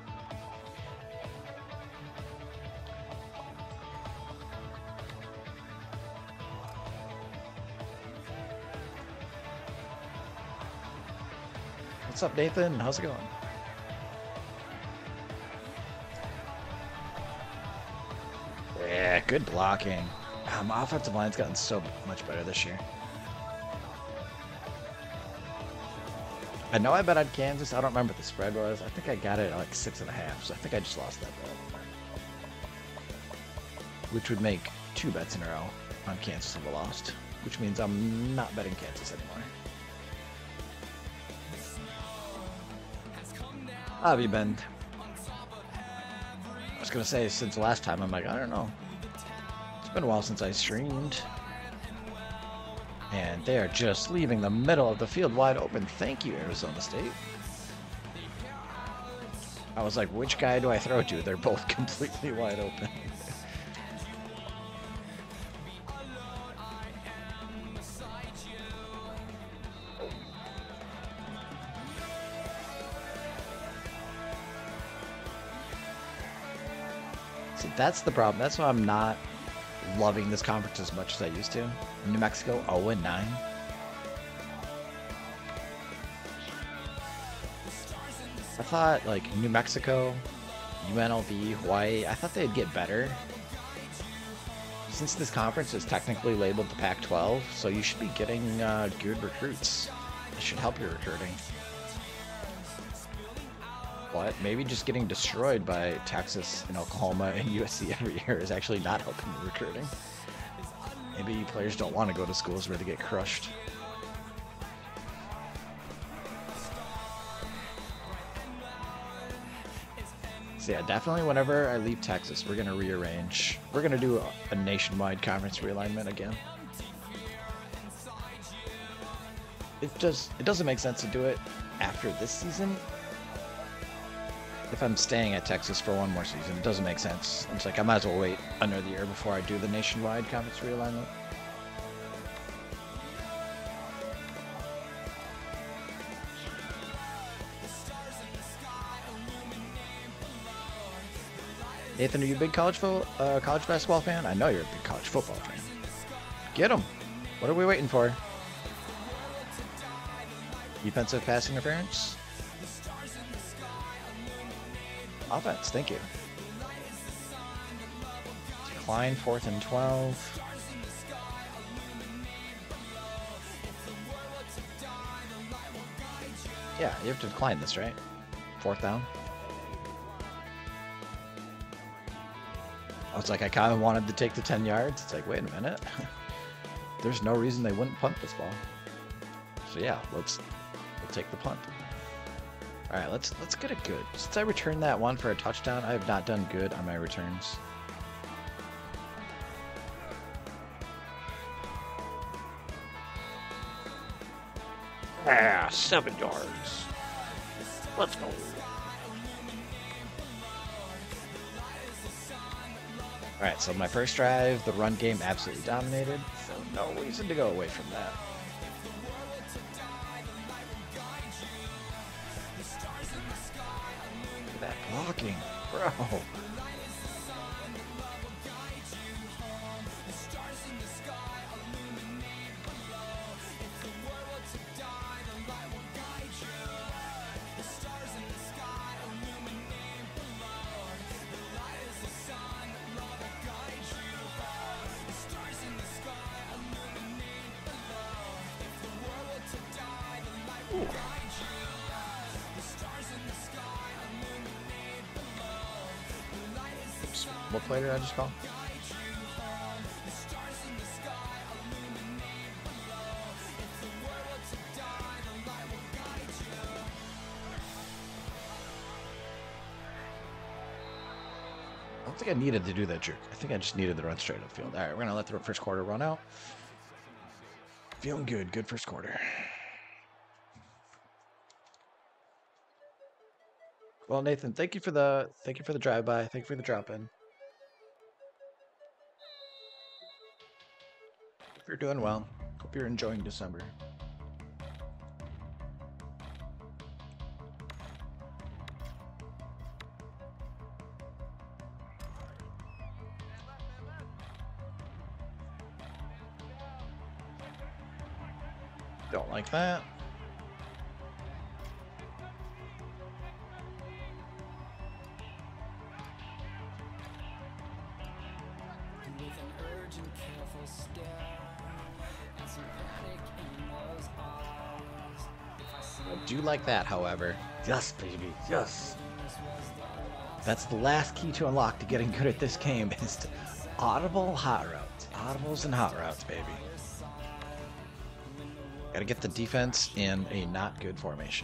S1: What's up, Nathan? How's it going? Yeah, good blocking. Um, my offensive line's gotten so much better this year. I know I bet on Kansas. I don't remember what the spread was. I think I got it at like six and a half, so I think I just lost that bet. Which would make two bets in a row on Kansas if I lost. Which means I'm not betting Kansas anymore. How have you been? I was gonna say since the last time, I'm like, I don't know. It's been a while since I streamed. And they are just leaving the middle of the field wide open. Thank you, Arizona State. I was like, which guy do I throw to? They're both completely wide open. See, that's the problem. That's why I'm not loving this conference as much as I used to. New Mexico oh and nine. I thought like New Mexico, U N L V, Hawaii, I thought they'd get better. Since this conference is technically labeled the Pac twelve, so you should be getting uh, good recruits. It should help your recruiting. But maybe just getting destroyed by Texas and Oklahoma and U S C every year is actually not helping the recruiting. Maybe players don't want to go to schools where they get crushed. So yeah, definitely whenever I leave Texas, we're going to rearrange. We're going to do a, a nationwide conference realignment again. It just, it doesn't make sense to do it after this season. If I'm staying at Texas for one more season, it doesn't make sense. It's like I might as well wait another year before I do the nationwide conference realignment. Nathan, are you a big college fo uh, college basketball fan? I know you're a big college football fan. Get them. What are we waiting for? Defensive pass interference? Offense, thank you. Decline, fourth and twelve. Yeah, you have to decline this, right? Fourth down. I was like, I kind of wanted to take the ten yards. It's like, wait a minute. There's no reason they wouldn't punt this ball. So yeah, let's we'll take the punt. All right, let's let's get it good. Since I returned that one for a touchdown, I have not done good on my returns. Ah, seven yards. Let's go. All right, so my first drive, the run game absolutely dominated, so no reason to go away from that. That blocking, bro. Oops. What play did I just call? I don't think I needed to do that jerk. I think I just needed to run straight upfield. All right, we're going to let the first quarter run out. Feeling good. Good first quarter. Well, Nathan, thank you for the thank you for the drive-by. Thank you for the drop-in. Hope you're doing well. Hope you're enjoying December. Don't like that. I do like that, however. Yes, baby, yes. That's the last key to unlock to getting good at this game is to audible hot routes. Audibles and hot routes, baby. Gotta get the defense in a not good formation.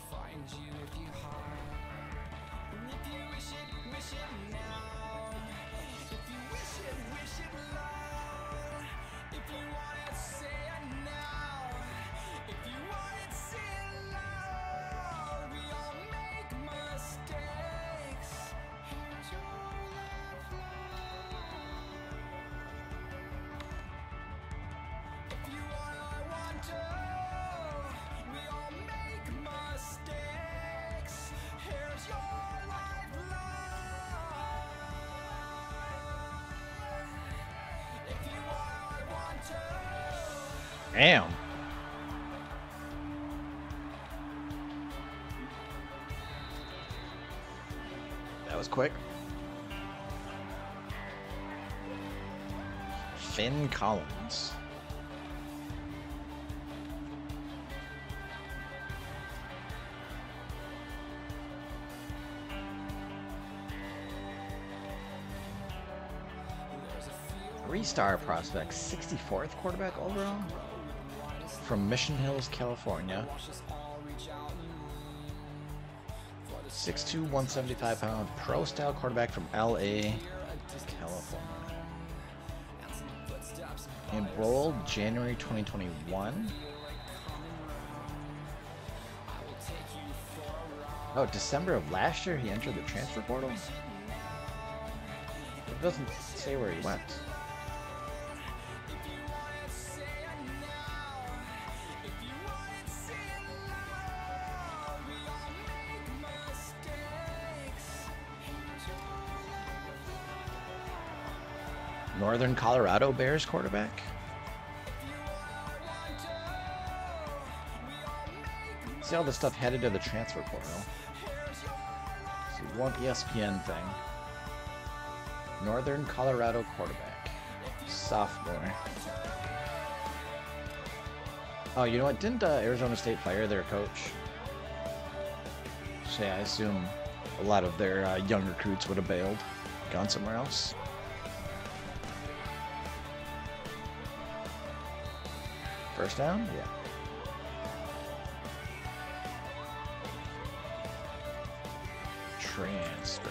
S1: Damn. That was quick. Finn Collins. Three-star prospect, sixty-fourth quarterback overall. From Mission Hills, California. six two, one seventy-five pound, pro-style quarterback from L A, California. Enrolled January twenty twenty-one. Oh, December of last year he entered the transfer portal? It doesn't say where he went. Northern Colorado Bears quarterback. See all this stuff headed to the transfer portal. See one E S P N thing. Northern Colorado quarterback. Sophomore. Oh, you know what? Didn't uh, Arizona State fire their coach? So yeah, I assume a lot of their uh, young recruits would have bailed, gone somewhere else. First down? Yeah. Transfer.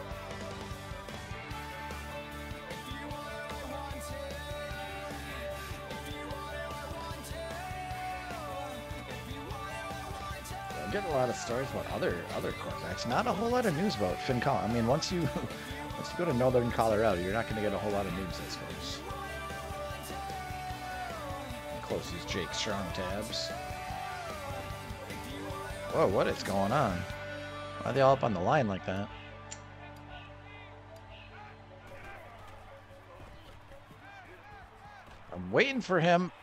S1: I'm getting a lot of stories about other other quarterbacks. Not a whole lot of news about Finn Collins. I mean, once you once you go to Northern Colorado, you're not going to get a whole lot of news, I suppose. Close these Jake Strong tabs. Whoa, what is going on? Why are they all up on the line like that? I'm waiting for him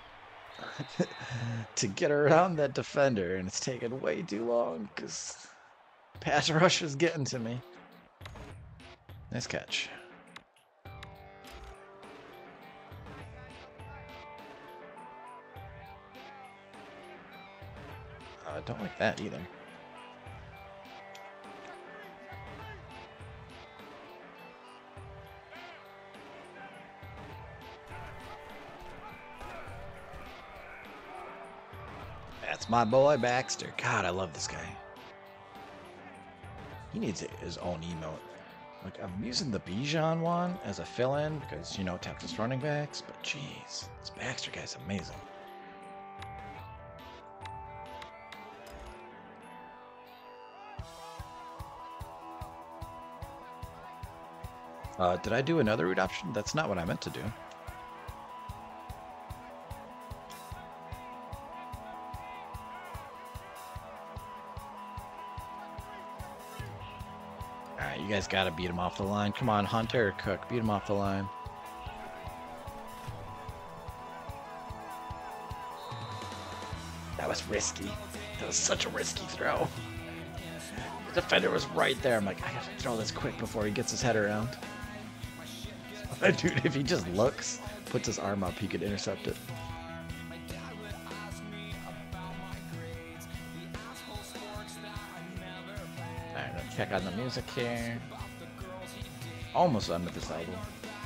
S1: to get around that defender, and it's taking way too long because pass rush is getting to me. Nice catch. I don't like that either. That's my boy Baxter. God, I love this guy. He needs his own emote. Like, I'm using the Bijan one as a fill-in because, you know, Texas running backs, but jeez, this Baxter guy's amazing. Uh, did I do another read option? That's not what I meant to do. Alright, you guys gotta beat him off the line. Come on, Hunter or Cook, beat him off the line. That was risky. That was such a risky throw. The defender was right there. I'm like, I gotta throw this quick before he gets his head around. Dude, if he just looks, puts his arm up, he could intercept it. Alright, let's check on the music here. Almost done with this album.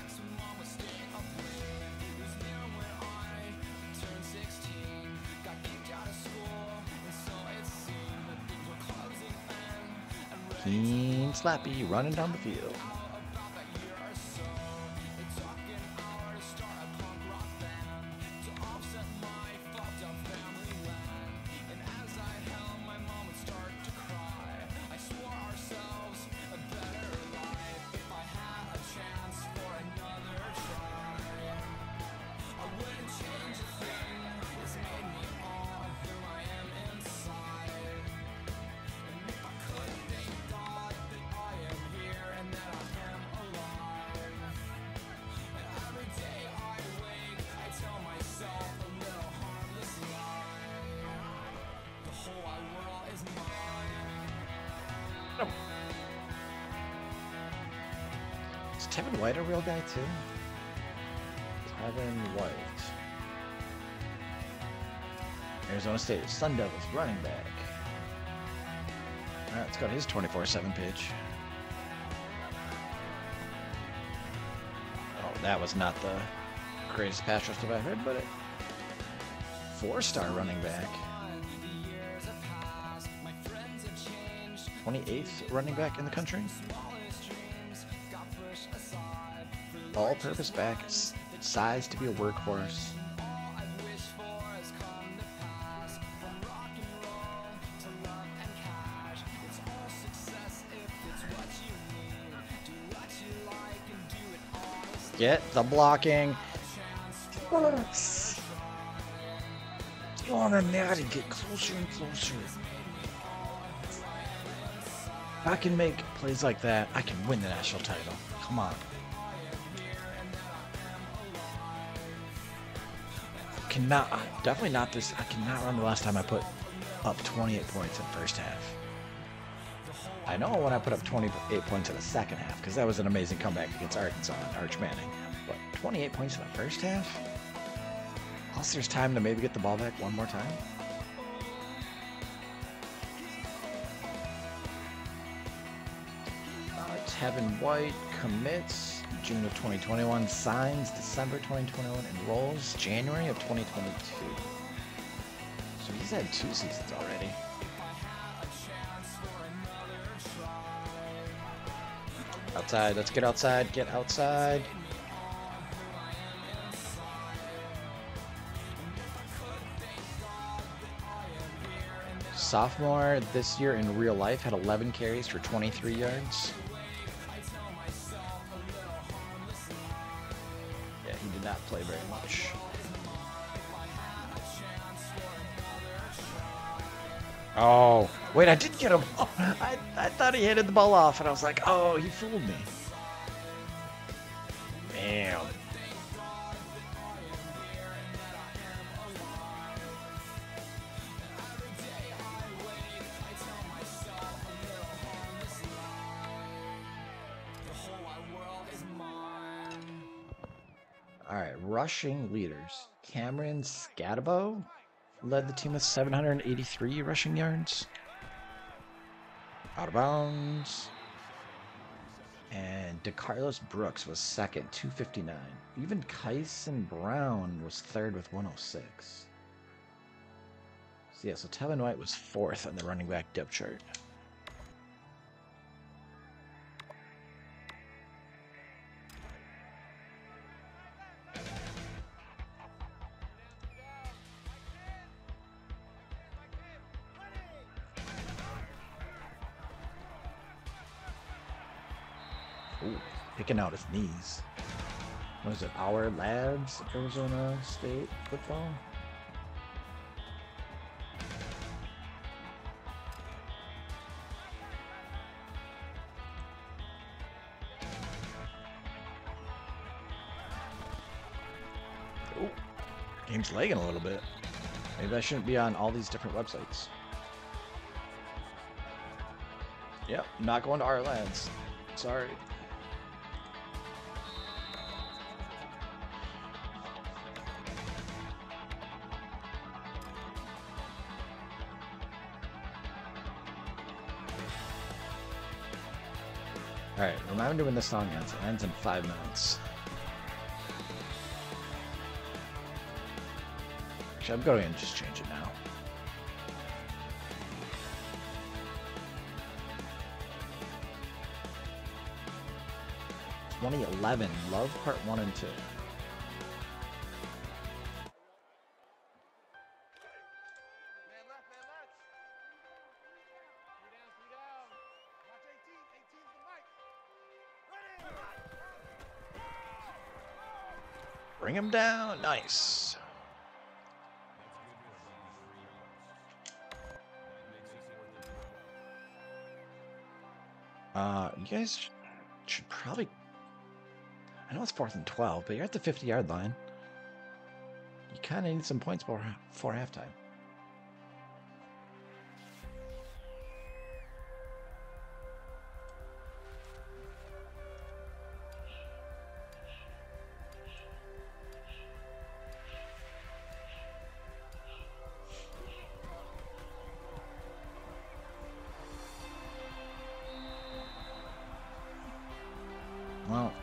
S1: Keen Slappy running down the field. Is Tevin White a real guy too? Tevin White. Arizona State Sun Devils running back. Alright, let's go to his twenty-four seven page. Oh, that was not the greatest pass rush I've heard, but it four-star running back. twenty-eighth running back in the country. All-purpose back, size to be a workhorse. Get the blocking. Get on the net and get closer and closer. If I can make plays like that, I can win the national title. Come on. Cannot, uh, definitely not this. I cannot remember the last time I put up twenty-eight points in the first half. I know when I put up twenty-eight points in the second half, because that was an amazing comeback against Arkansas and Arch Manning. But twenty-eight points in the first half? Plus there's time to maybe get the ball back one more time. Uh, Tevin White commits June of twenty twenty-one, signs December twenty twenty-one, enrolls January of twenty twenty-two. So he's had two seasons already. Outside, let's get outside, get outside. Sophomore this year in real life had eleven carries for twenty-three yards. Yeah, he did not play very much. Oh, wait, I did get him. Oh, I, I thought he handed the ball off, and I was like, oh, he fooled me. Damn. All right, rushing leaders. Cameron Scatabo led the team with seven hundred eighty-three rushing yards. Out of bounds. And DeCarlos Brooks was second, two fifty-nine. Even Kyson Brown was third with one oh six. So yeah, so Tevin White was fourth on the running back depth chart. Ooh, picking out his knees. What is it? Our Lads, Arizona State football? Ooh, game's lagging a little bit. Maybe I shouldn't be on all these different websites. Yep, not going to Our Lads. Sorry. Alright, remember when this song ends. It ends in five minutes. Actually, I'm going to just change it now. twenty eleven, Love Part one and two. Bring him down. Nice. Uh, you guys should probably... I know it's fourth and twelve, but you're at the fifty-yard line. You kind of need some points before, before halftime. Well,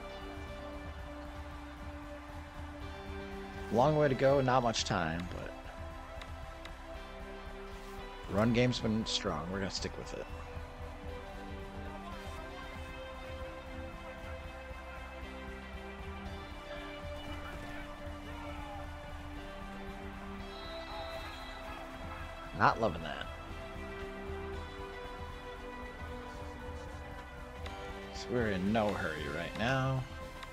S1: long way to go, not much time, but run game's been strong. We're gonna stick with it. Not loving that. So we're in no hurry right now.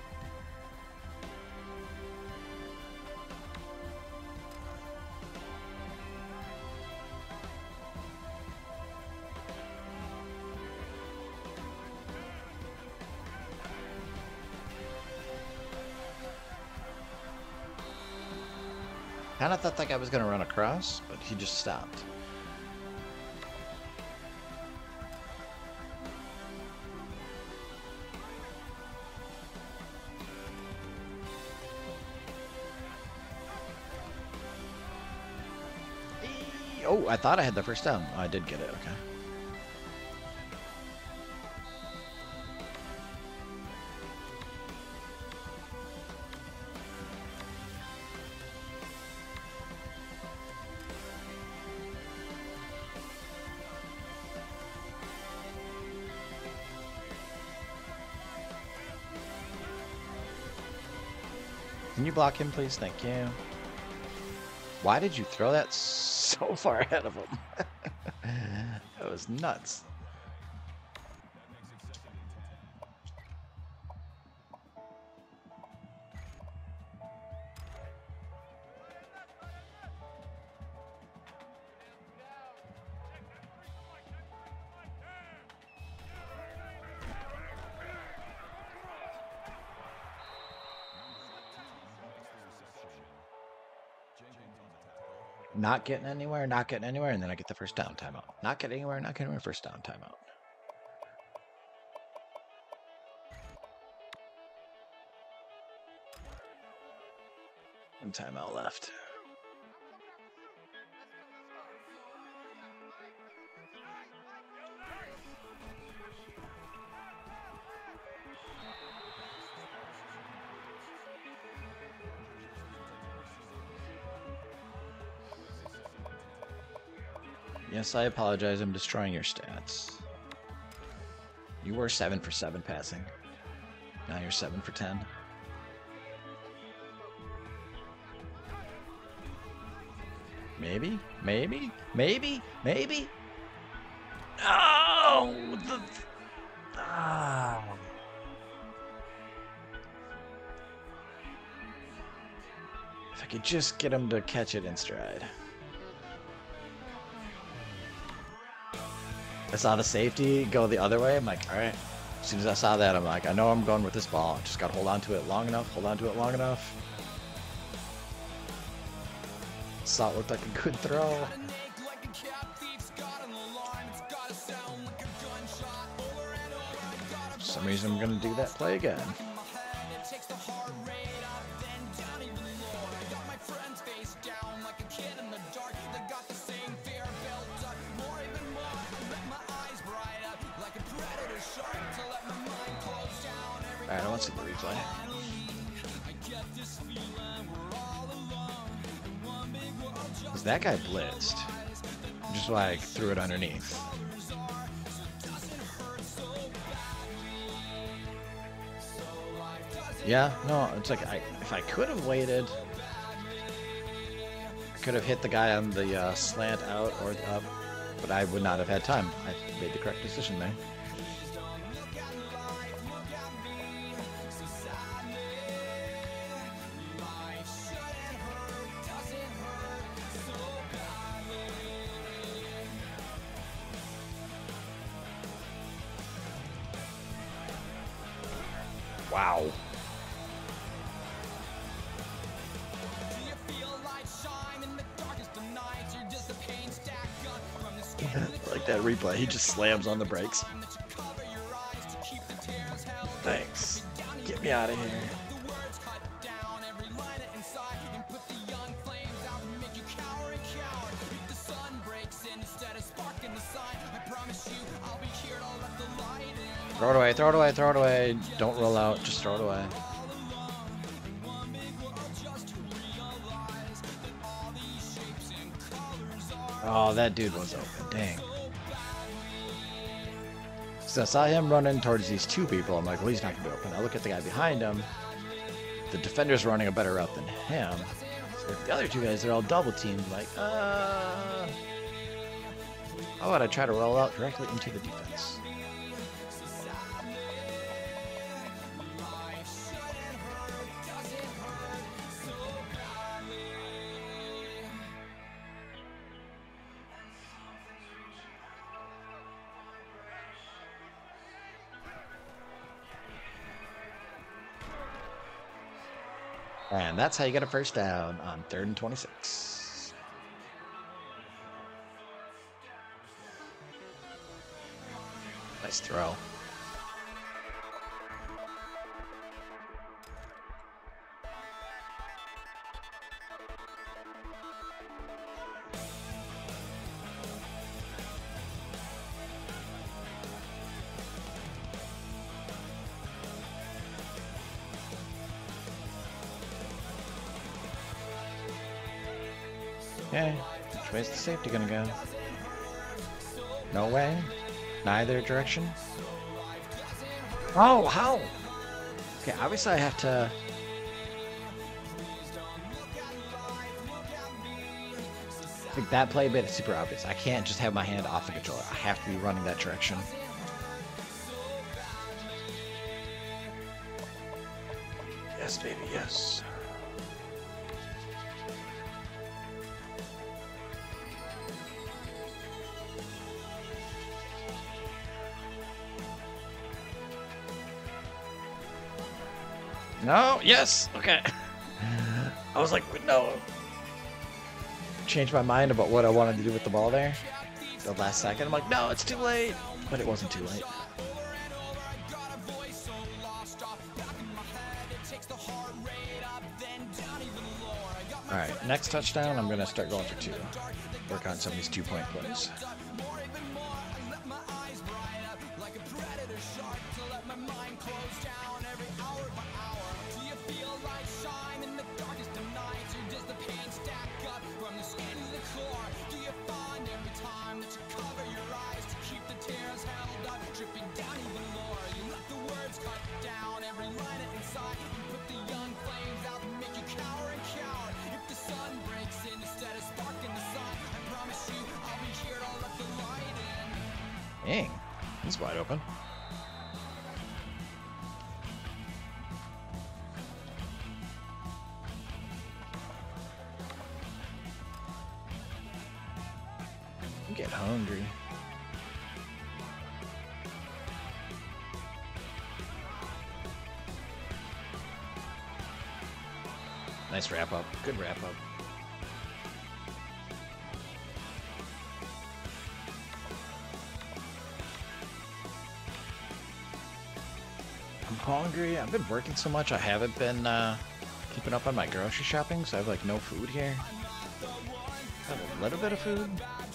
S1: Kind of thought that guy was going to run across, but he just stopped. Oh, I thought I had the first down. Oh, I did get it. Okay. Can you block him, please? Thank you. Why did you throw that so far ahead of him? That was nuts. Not getting anywhere, not getting anywhere, and then I get the first down timeout. Not getting anywhere, not getting anywhere, first down timeout. One timeout left. Yes, I apologize. I'm destroying your stats. You were seven for seven passing. Now you're seven for ten. Maybe, maybe, maybe, maybe. Oh, the, ah. If I could just get him to catch it in stride. I saw the safety go the other way. I'm like, all right. As soon as I saw that, I'm like, I know I'm going with this ball. Just got to hold on to it long enough, hold on to it long enough. Saw it looked like a good throw. For some reason, I'm going to do that play again. Alright, I want to see the replay. Because that guy blitzed. Just like threw it underneath. Yeah, no, it's like I, if I could have waited, I could have hit the guy on the uh, slant out or up, but I would not have had time. I made the correct decision there. Wow. Like that replay, he just slams on the brakes. Thanks. Get me out of here. Throw it away, throw it away, throw it away. Don't roll out, just throw it away. Oh, that dude was open, dang. So I saw him running towards these two people. I'm like, well, he's not gonna be open. I look at the guy behind him. The defender's running a better route than him. So the other two guys, they're all double teamed. Like, uh, how about I try to roll out directly into the defense? And that's how you get a first down on third and twenty-six. Nice throw. Okay, which way's the safety gonna go? No way? Neither direction? Oh, how? Okay, obviously I have to... Like that play made it super obvious. I can't just have my hand off the controller. I have to be running that direction. Yes, baby, yes. No, yes, okay. I was like, no. Changed my mind about what I wanted to do with the ball there. The last second, I'm like, no, it's too late. But it wasn't too late. Alright, next touchdown, I'm going to start going for two. Work on some of these two-point plays. Dang, he's wide open. I'm getting hungry. Nice wrap up. Good wrap up. I'm hungry. I've been working so much. I haven't been uh, keeping up on my grocery shopping, so I have like no food here. I have a little bit of food.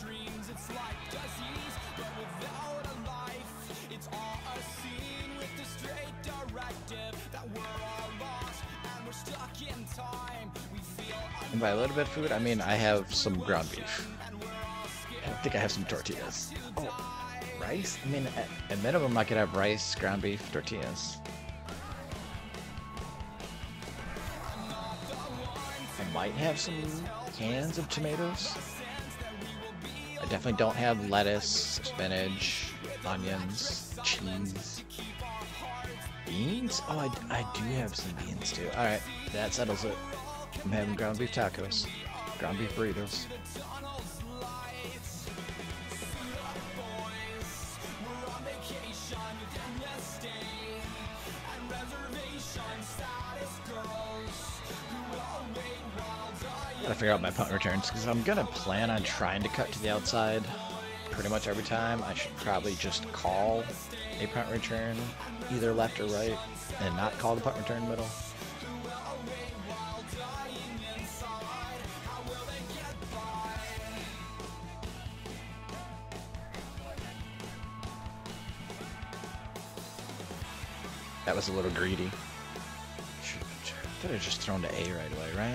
S1: And by a little bit of food, I mean I have some ground beef. I think I have some tortillas. Oh, rice? I mean, at, at minimum, I could have rice, ground beef, tortillas. I might have some cans of tomatoes. I definitely don't have lettuce, spinach, onions, cheese. Beans? Oh, I, I do have some beans too. Alright, that settles it. I'm having ground beef tacos. Ground beef burritos. Gotta figure out my punt returns because I'm gonna plan on trying to cut to the outside pretty much every time. I should probably just call a punt return either left or right and not call the punt return middle. That was a little greedy. Should have just thrown to A right away, right?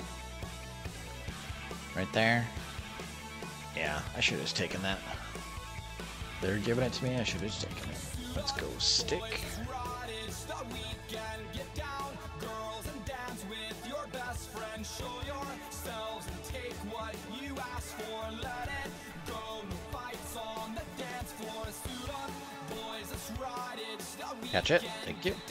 S1: Right there. Yeah, I should have just taken that. They're giving it to me, I should have just taken it. Let's go stick. Catch it. Thank you.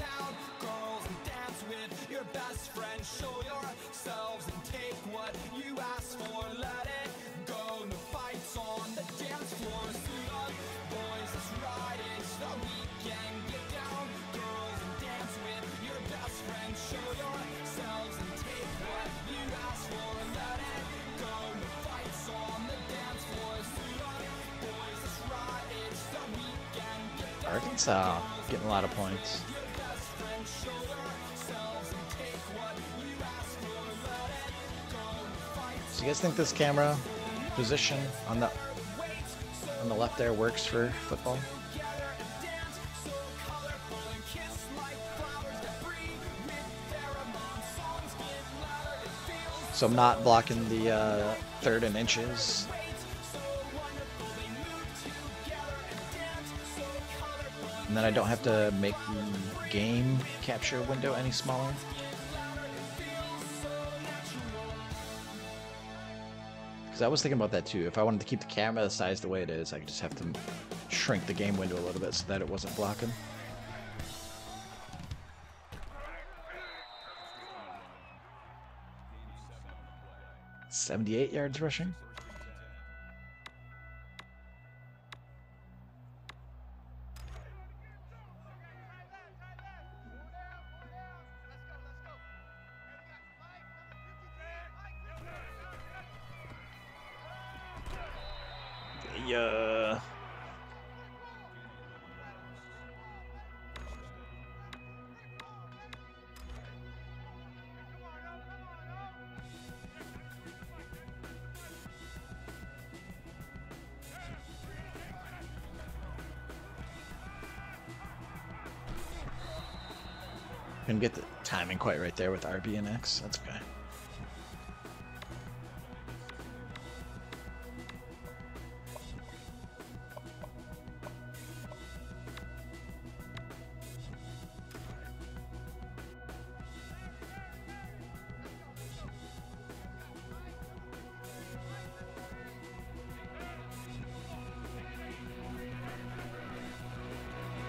S1: Arkansas getting a lot of points. So you guys think this camera position on the on the left there works for football? So I'm not blocking the uh, third and inches. And then I don't have to make the game capture window any smaller. Because I was thinking about that too. If I wanted to keep the camera the size the way it is, I could just have to shrink the game window a little bit so that it wasn't blocking. seventy-eight yards rushing. Yeah. Couldn't get the timing quite right there with R B and X. That's okay.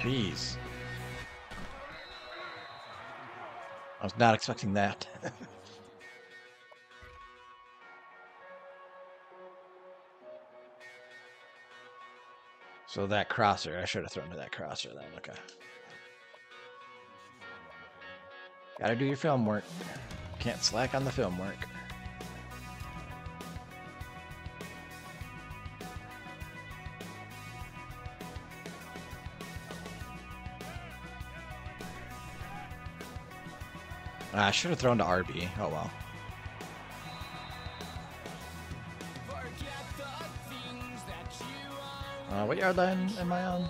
S1: Jeez. I was not expecting that. So that crosser, I should have thrown to that crosser then. Okay. Gotta do your film work. Can't slack on the film work. I should have thrown to R B. Oh well. Uh, what yard line am I on?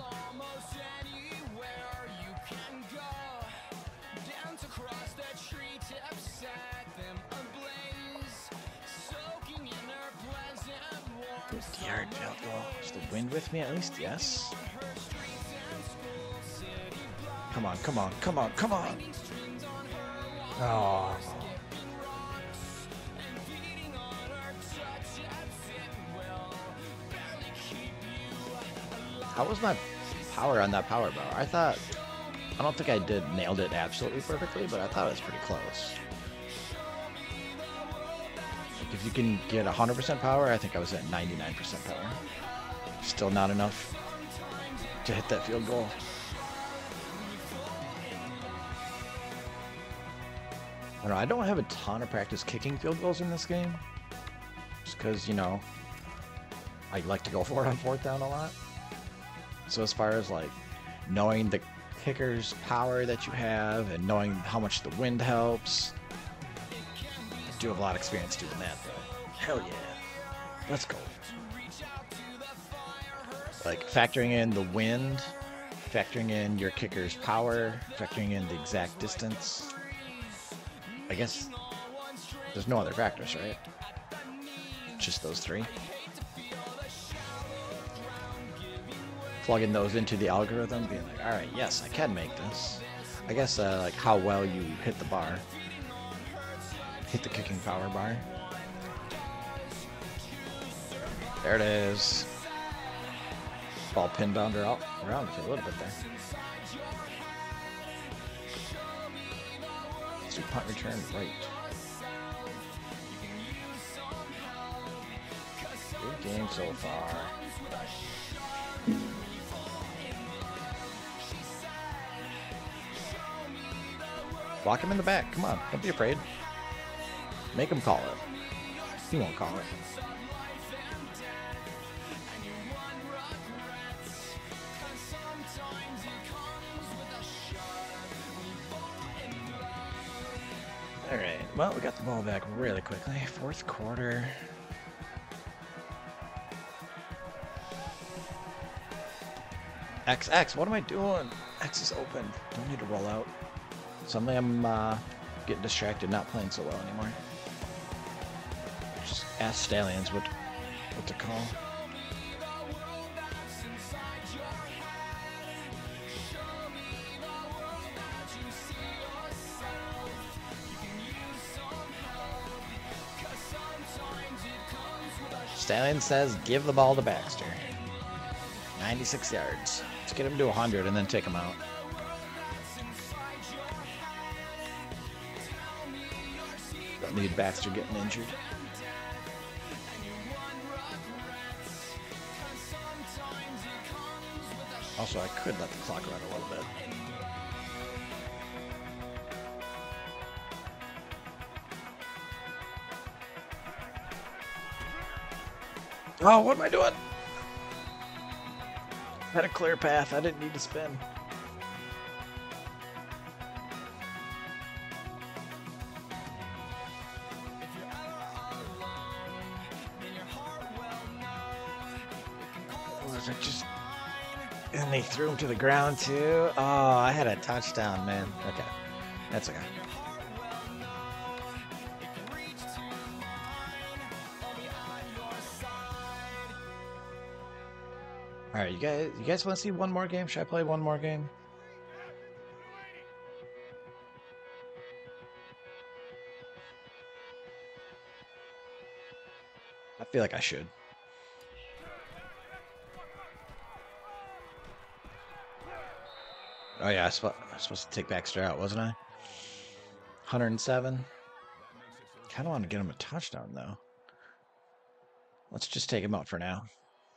S1: fifty yard field goal. Is the wind with me at least? Yes. Come on, come on, come on, come on. Oh. How was my power on that power bar? I thought, I don't think I did nailed it absolutely perfectly, but I thought it was pretty close. Like if you can get one hundred percent power, I think I was at ninety-nine percent power. Still not enough to hit that field goal. I don't know, I don't have a ton of practice kicking field goals in this game. Just because, you know, I like to go for it on fourth down a lot. So as far as like knowing the kicker's power that you have and knowing how much the wind helps, I do have a lot of experience doing that though. Hell yeah. Let's go. Like factoring in the wind, factoring in your kicker's power, factoring in the exact distance. I guess there's no other factors, right? Just those three. Plugging those into the algorithm, being like, all right, yes, I can make this. I guess uh, like how well you hit the bar, hit the kicking power bar. There it is. Ball pin bounder out around a little bit there. Two punt return right. Good game so far. Block him in the back. Come on, don't be afraid. Make him call it. He won't call it. All right. Well, we got the ball back really quickly. Fourth quarter. X, X, what am I doing? X is open. Don't need to roll out. Suddenly I'm uh, getting distracted, not playing so well anymore. Just ask Stallions what, what to call. Stallion says, give the ball to Baxter. ninety-six yards. Let's get him to one hundred and then take him out. Don't need Baxter getting injured. Also, I could let the clock run a little bit. Oh, what am I doing? Had a clear path. I didn't need to spin. Was it just... And they threw him to the ground too? Oh, I had a touchdown, man. Okay. That's okay. All right, you guys, you guys want to see one more game? Should I play one more game? I feel like I should. Oh yeah, I was, sp- I was supposed to take Baxter out, wasn't I? one hundred seven. Kind of want to get him a touchdown though. Let's just take him out for now.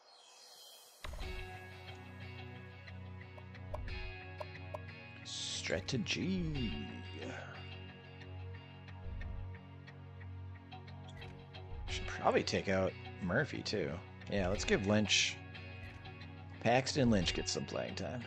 S1: Strategy. Should probably take out Murphy too. Yeah, let's give Lynch. Paxton Lynch gets some playing time.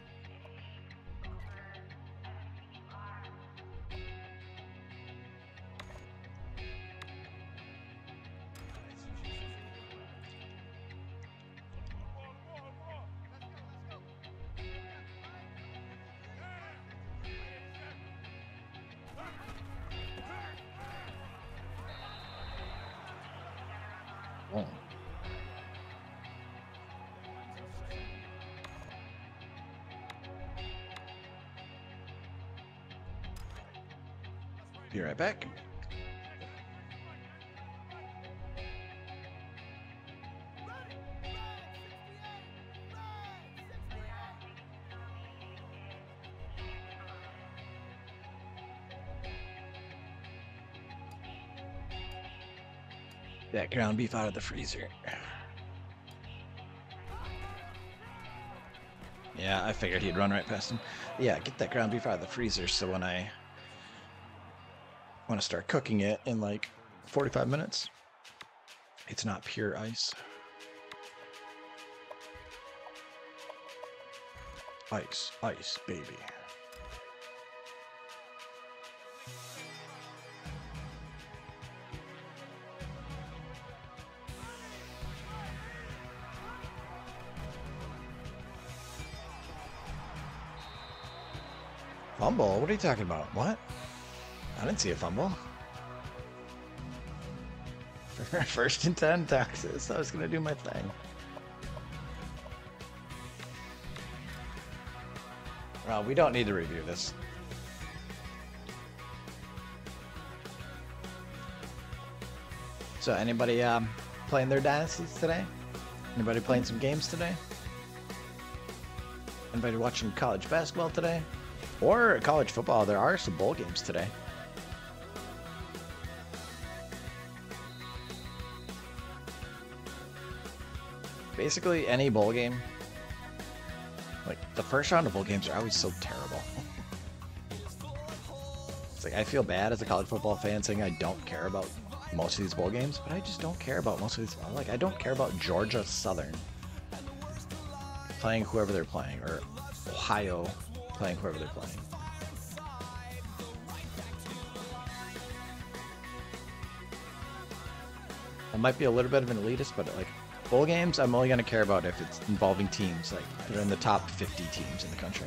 S1: Oh. Be right back. That ground beef out of the freezer. Yeah, I figured he'd run right past him. Yeah, get that ground beef out of the freezer so when I want to start cooking it in like forty-five minutes, it's not pure ice. Ice, ice, baby. Fumble? What are you talking about? What? I didn't see a fumble. First and ten, Texas. I was going to do my thing. Well, we don't need to review this. So, anybody um, playing their dynasties today? Anybody playing some games today? Anybody watching college basketball today? Or college football? There are some bowl games today. Basically, any bowl game. Like, the first round of bowl games are always so terrible. It's like, I feel bad as a college football fan saying I don't care about most of these bowl games, but I just don't care about most of these. Like, I don't care about Georgia Southern playing whoever they're playing, or Ohio playing whoever they're playing. I might be a little bit of an elitist, but like, bowl games, I'm only going to care about if it's involving teams, like, they're in the top fifty teams in the country.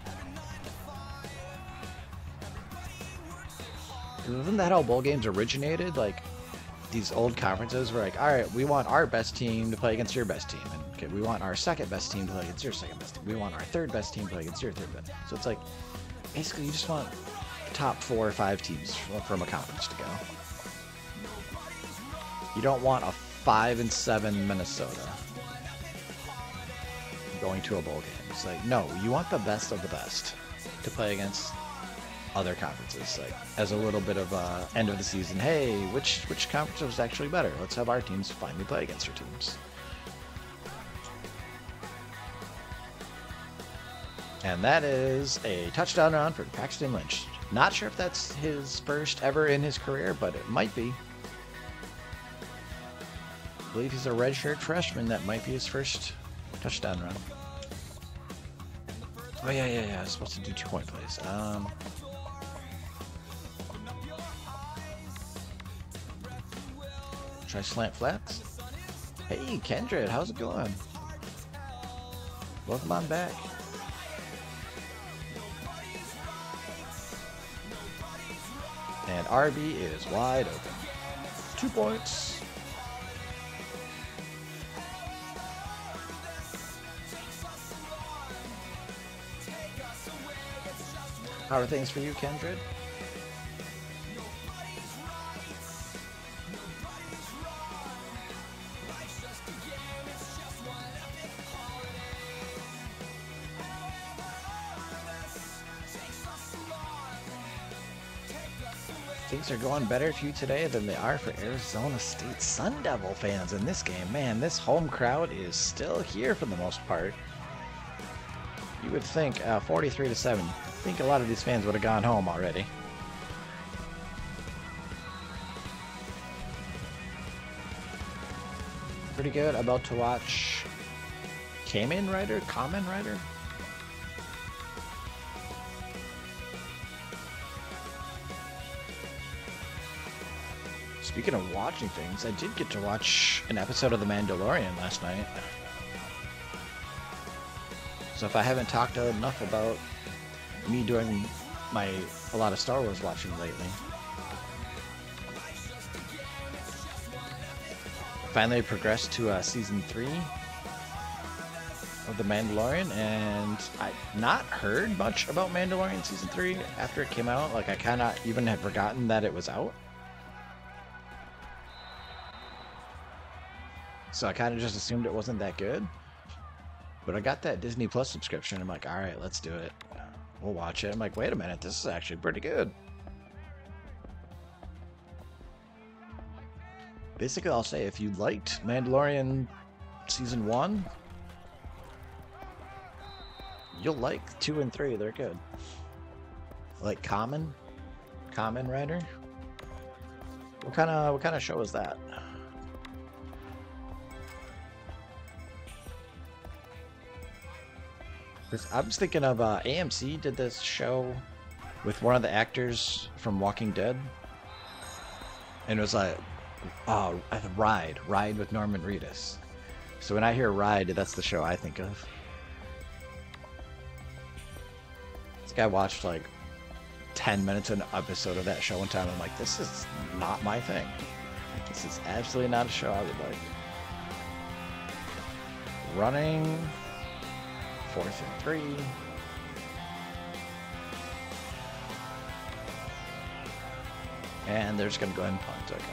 S1: Isn't that how bowl games originated? Like, these old conferences were like, all right, we want our best team to play against your best team. And okay, we want our second best team to play against your second best team. We want our third best team to play against your third best. So it's like, basically, you just want the top four or five teams from a conference to go. You don't want a five and seven Minnesota going to a bowl game. It's like, no, you want the best of the best to play against other conferences. Like, as a little bit of a end of the season, hey, which which conference was actually better? Let's have our teams finally play against your teams. And that is a touchdown run for Paxton Lynch. Not sure if that's his first ever in his career, but it might be. I believe he's a redshirt freshman. That might be his first touchdown run. Oh yeah, yeah, yeah. I was supposed to do two-point plays. Um, try slant flats. Hey, Kendrick, how's it going? Welcome on back. And R B is wide open. Two points. How are things for you, Kendrick? things are going better for you today than they are for Arizona State Sun Devil fans in this game. Man, this home crowd is still here for the most part. You would think uh, forty-three to seven. I think a lot of these fans would have gone home already. Pretty good. About to watch Kamen Rider? Kamen Rider? Speaking of watching things, I did get to watch an episode of The Mandalorian last night. So if I haven't talked enough about me doing my a lot of Star Wars watching lately. Finally progressed to uh, season three of The Mandalorian, and I've not heard much about Mandalorian season three after it came out. Like, I kind of even had forgotten that it was out. So I kind of just assumed it wasn't that good. But I got that Disney Plus subscription. I'm like, all right, let's do it. We'll watch it. I'm like, wait a minute, this is actually pretty good. Basically, I'll say if you liked Mandalorian season one, you'll like two and three. They're good. Like Kamen, Kamen Rider. What kind of what kind of show is that? I was thinking of uh, A M C did this show with one of the actors from Walking Dead, and it was like, oh, Ride, Ride with Norman Reedus. So when I hear Ride, that's the show I think of. This guy watched like ten minutes an episode of that show one time. I'm like, this is not my thing. This is absolutely not a show I would like. Running. Fourth and three. And they're just going to go ahead and punt. Okay.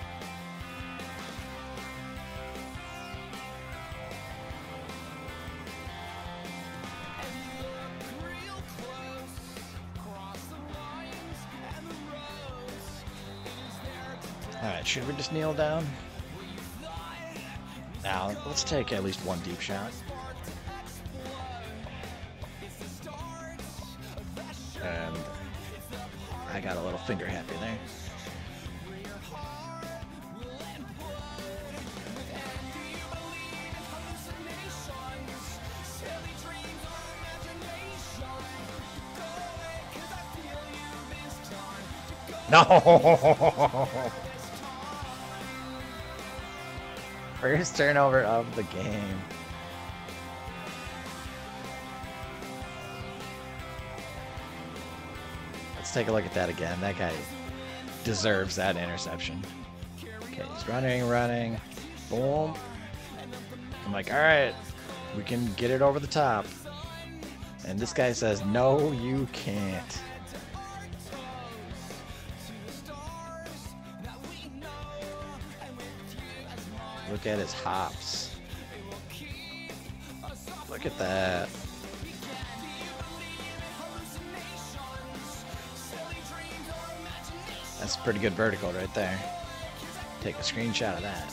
S1: Alright, should we just kneel down? Now, let's take at least one deep shot. And I got a little finger happy there. No! First turnover of the game. Let's take a look at that again. That guy deserves that interception. Okay, he's running, running. Boom. I'm like, all right, we can get it over the top. And this guy says, no, you can't. Look at his hops. Look at that. That's a pretty good vertical right there. Take a screenshot of that.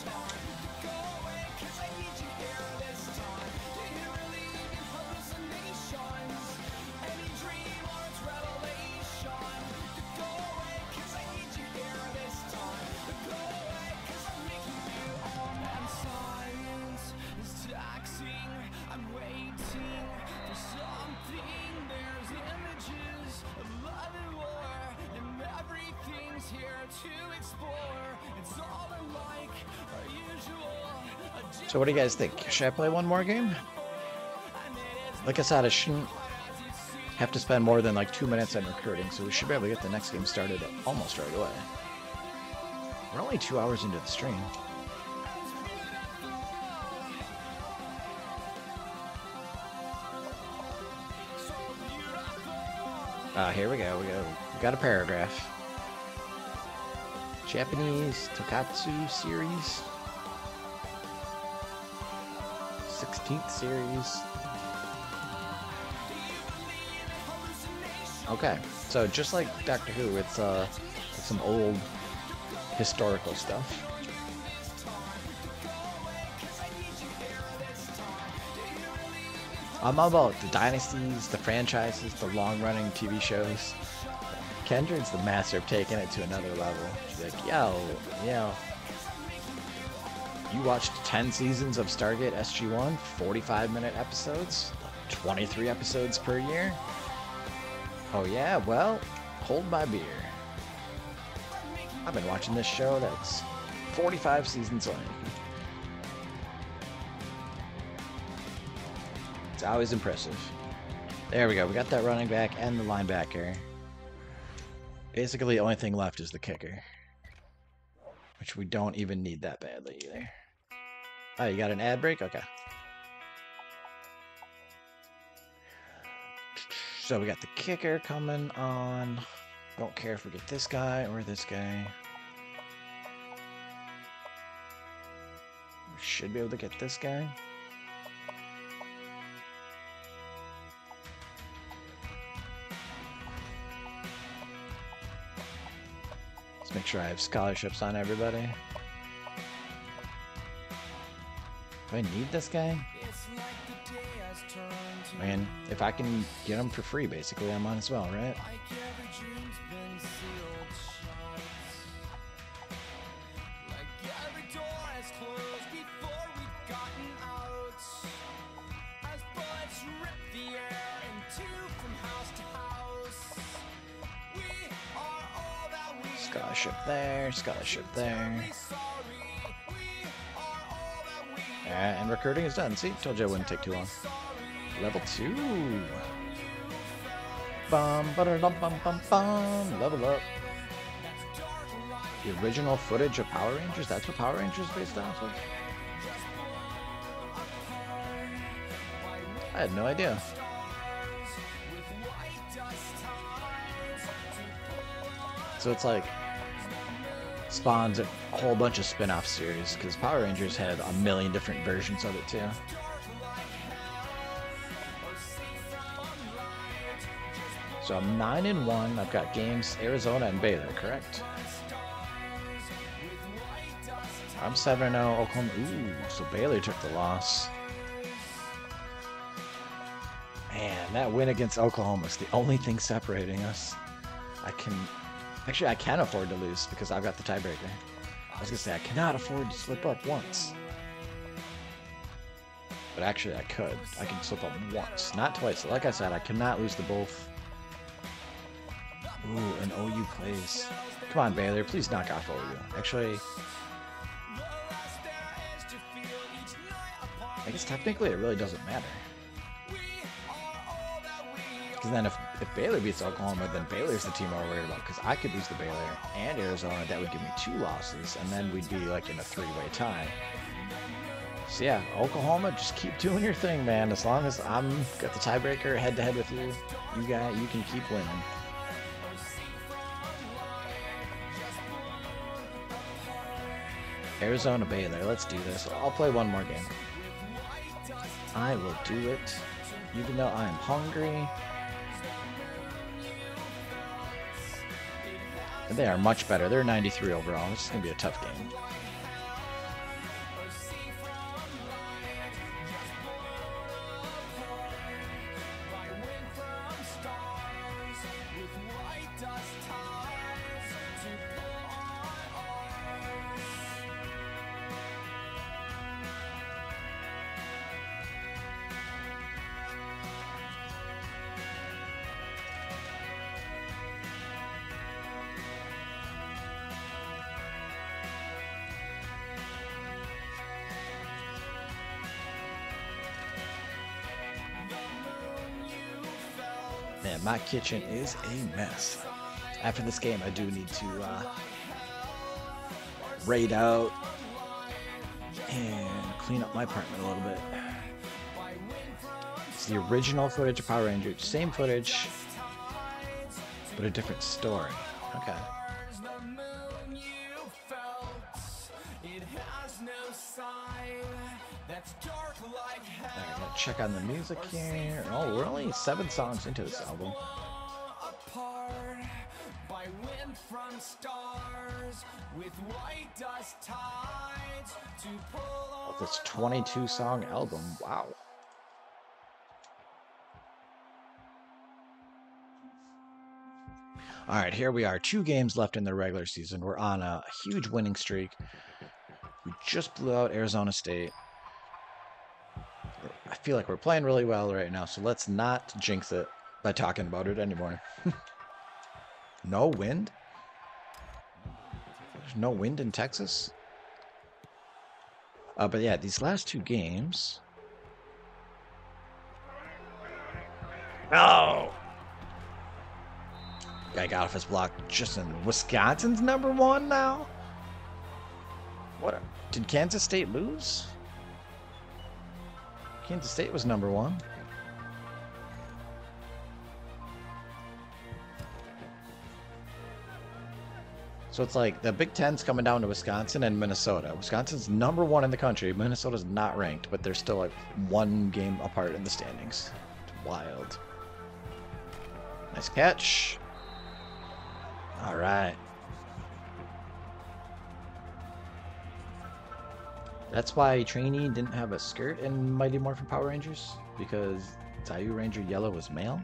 S1: So what do you guys think? Should I play one more game? Like I said, I shouldn't have to spend more than like two minutes on recruiting, so we should be able to get the next game started almost right away. We're only two hours into the stream. Ah, uh, here we go. We go. We got a paragraph. Japanese Tokatsu series. sixteenth series. Okay, so just like Doctor Who, it's uh, it's some old historical stuff. I'm all about the dynasties, the franchises, the long-running T V shows. Kendrick's the master of taking it to another level. She's like, yo, yo. You watched ten seasons of Stargate S G one, forty-five minute episodes, twenty-three episodes per year? Oh yeah, well, hold my beer. I've been watching this show that's forty-five seasons long. It's always impressive. There we go, we got that running back and the linebacker. Basically, the only thing left is the kicker. Which we don't even need that badly either. Oh, you got an ad break? Okay. So we got the kicker coming on. Don't care if we get this guy or this guy. We should be able to get this guy. Let's make sure I have scholarships on everybody. Do I need this guy? I mean, if I can get him for free, basically, I'm on as well, right? Scholarship there, scholarship there. Alright, and recruiting is done. See, told you it wouldn't take too long. Level two. Bum, bum, bum, bum, bum. Level up. The original footage of Power Rangers? That's what Power Rangers is based off of? I had no idea. So it's like spawns a whole bunch of spin-off series because Power Rangers had a million different versions of it too. So I'm nine and one. I've got games Arizona and Baylor, correct? I'm seven and oh. Oklahoma. Ooh, so Baylor took the loss. Man, that win against Oklahoma is the only thing separating us. I can. Actually, I can afford to lose because I've got the tiebreaker. I was gonna say I cannot afford to slip up once. But actually I could. I can slip up once, not twice. Like I said, I cannot lose to both. Ooh, and O U plays. Come on, Baylor, please knock off O U. Actually, I guess technically it really doesn't matter. Because then if, if Baylor beats Oklahoma, then Baylor's the team I'm worried about. Because I could lose to Baylor and Arizona. That would give me two losses. And then we'd be like in a three-way tie. So yeah, Oklahoma, just keep doing your thing, man. As long as I'm got the tiebreaker head-to-head with you, you got, you can keep winning. Arizona, Baylor. Let's do this. I'll play one more game. I will do it. Even though I am hungry. And they are much better. They're ninety-three overall. This is going to be a tough game. Man, my kitchen is a mess. After this game, I do need to uh, raid out and clean up my apartment a little bit. It's the original footage of Power Rangers. Same footage, but a different story. Okay. Alright, gonna check on the music here. Oh, we're only seven songs into this album.
S5: I went from stars with white dust tides to pull on
S1: This twenty-two song album. Wow. All right, here we are. Two games left in the regular season. We're on a huge winning streak. We just blew out Arizona State. I feel like we're playing really well right now, so let's not jinx it by talking about it anymore. No wind? There's no wind in Texas? Uh, but yeah, these last two games... Oh! Guy got off his block just in... Wisconsin's number one now? What? A, did Kansas State lose? Kansas State was number one. So it's like the Big Ten's coming down to Wisconsin and Minnesota. Wisconsin's number one in the country. Minnesota's not ranked, but they're still like one game apart in the standings. It's wild. Nice catch. All right. That's why Trainee didn't have a skirt in Mighty Morphin Power Rangers, because Zayu Ranger Yellow was male.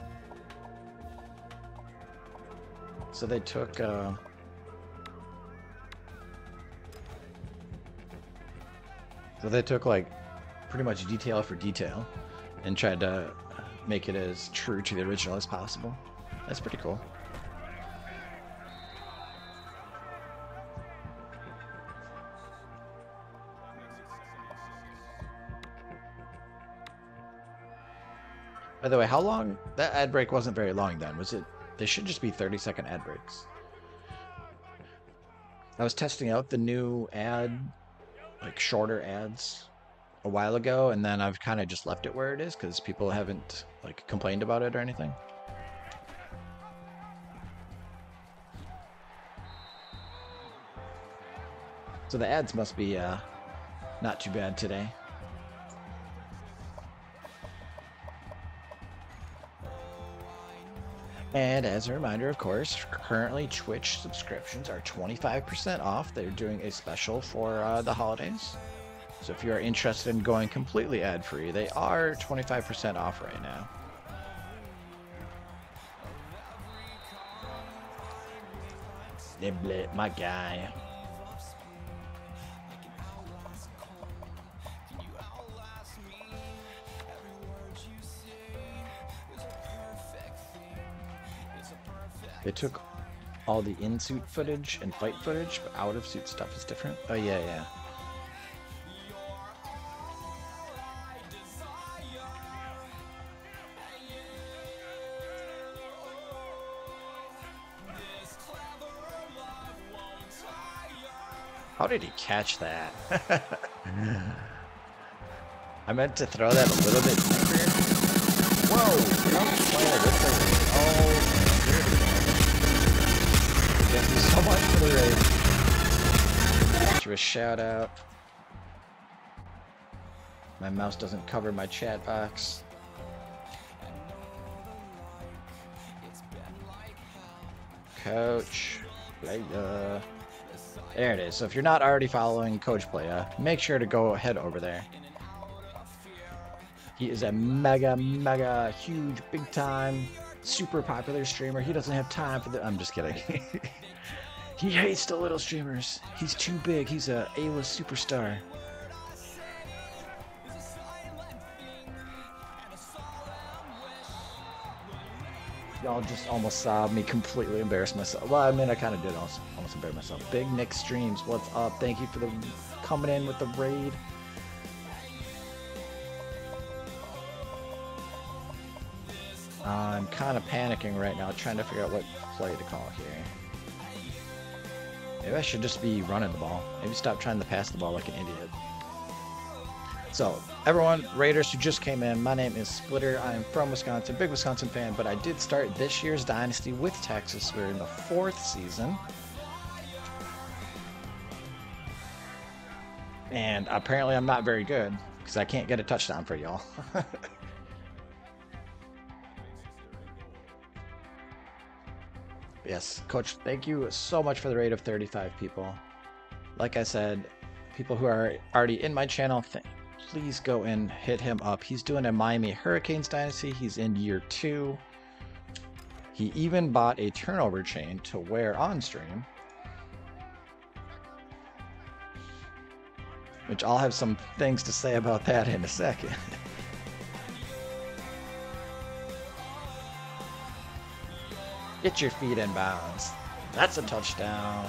S1: So they took uh, so they took like pretty much detail for detail and tried to make it as true to the original as possible. That's pretty cool. By the way, how long? That ad break wasn't very long then, was it? They should just be thirty second ad breaks. I was testing out the new ad, like shorter ads, a while ago, and then I've kind of just left it where it is because people haven't like complained about it or anything. So the ads must be uh, not too bad today. And as a reminder, of course, currently Twitch subscriptions are twenty-five percent off. They're doing a special for uh, the holidays. So if you are interested in going completely ad-free, they are twenty-five percent off right now. Niblet, my guy. They took all the in-suit footage and fight footage, but out-of-suit stuff is different. Oh, yeah, yeah. How did he catch that? I meant to throw that a little bit deeper. Whoa! I'm playing with the... Oh... Thank you so much for the raid. Give you a shout out. My mouse doesn't cover my chat box. Coach Playa. There it is. So if you're not already following Coach Playa, make sure to go head over there. He is a mega, mega, huge, big time, super popular streamer. He doesn't have time for the... I'm just kidding. He hates the little streamers. He's too big. He's a A-list superstar. Y'all just almost saw me completely embarrass myself. Well, I mean, I kind of did almost, almost embarrass myself. Big Nick Streams, what's up? Thank you for the coming in with the raid. I'm kind of panicking right now, trying to figure out what play to call here. Maybe I should just be running the ball. Maybe stop trying to pass the ball like an idiot. So, everyone, Raiders who just came in, my name is Splitter. I am from Wisconsin, big Wisconsin fan, but I did start this year's Dynasty with Texas. We're in the fourth season. And apparently I'm not very good, because I can't get a touchdown for y'all. Yes, Coach, thank you so much for the raid of thirty-five people. Like I said, people who are already in my channel, th please go and hit him up. He's doing a Miami Hurricanes Dynasty. He's in year two. He even bought a turnover chain to wear on stream, which I'll have some things to say about that in a second. Get your feet in bounds. That's a touchdown.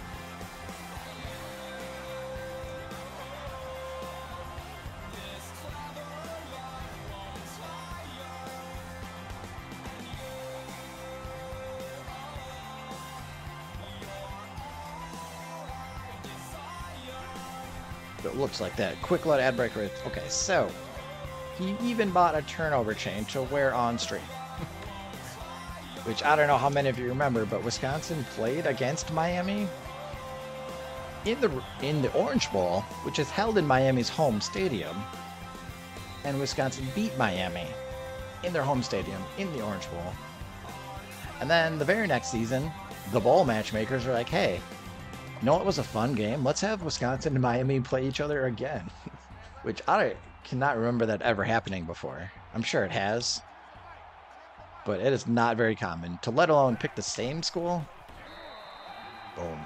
S1: It looks like that. Quick load ad break rate. Okay, so he even bought a turnover chain to wear on stream. Which I don't know how many of you remember, but Wisconsin played against Miami in the in the Orange Bowl, which is held in Miami's home stadium. And Wisconsin beat Miami in their home stadium in the Orange Bowl. And then the very next season, the bowl matchmakers were like, hey, you know what was a fun game? Let's have Wisconsin and Miami play each other again. Which I cannot remember that ever happening before. I'm sure it has, but it is not very common to let alone pick the same school. Boom.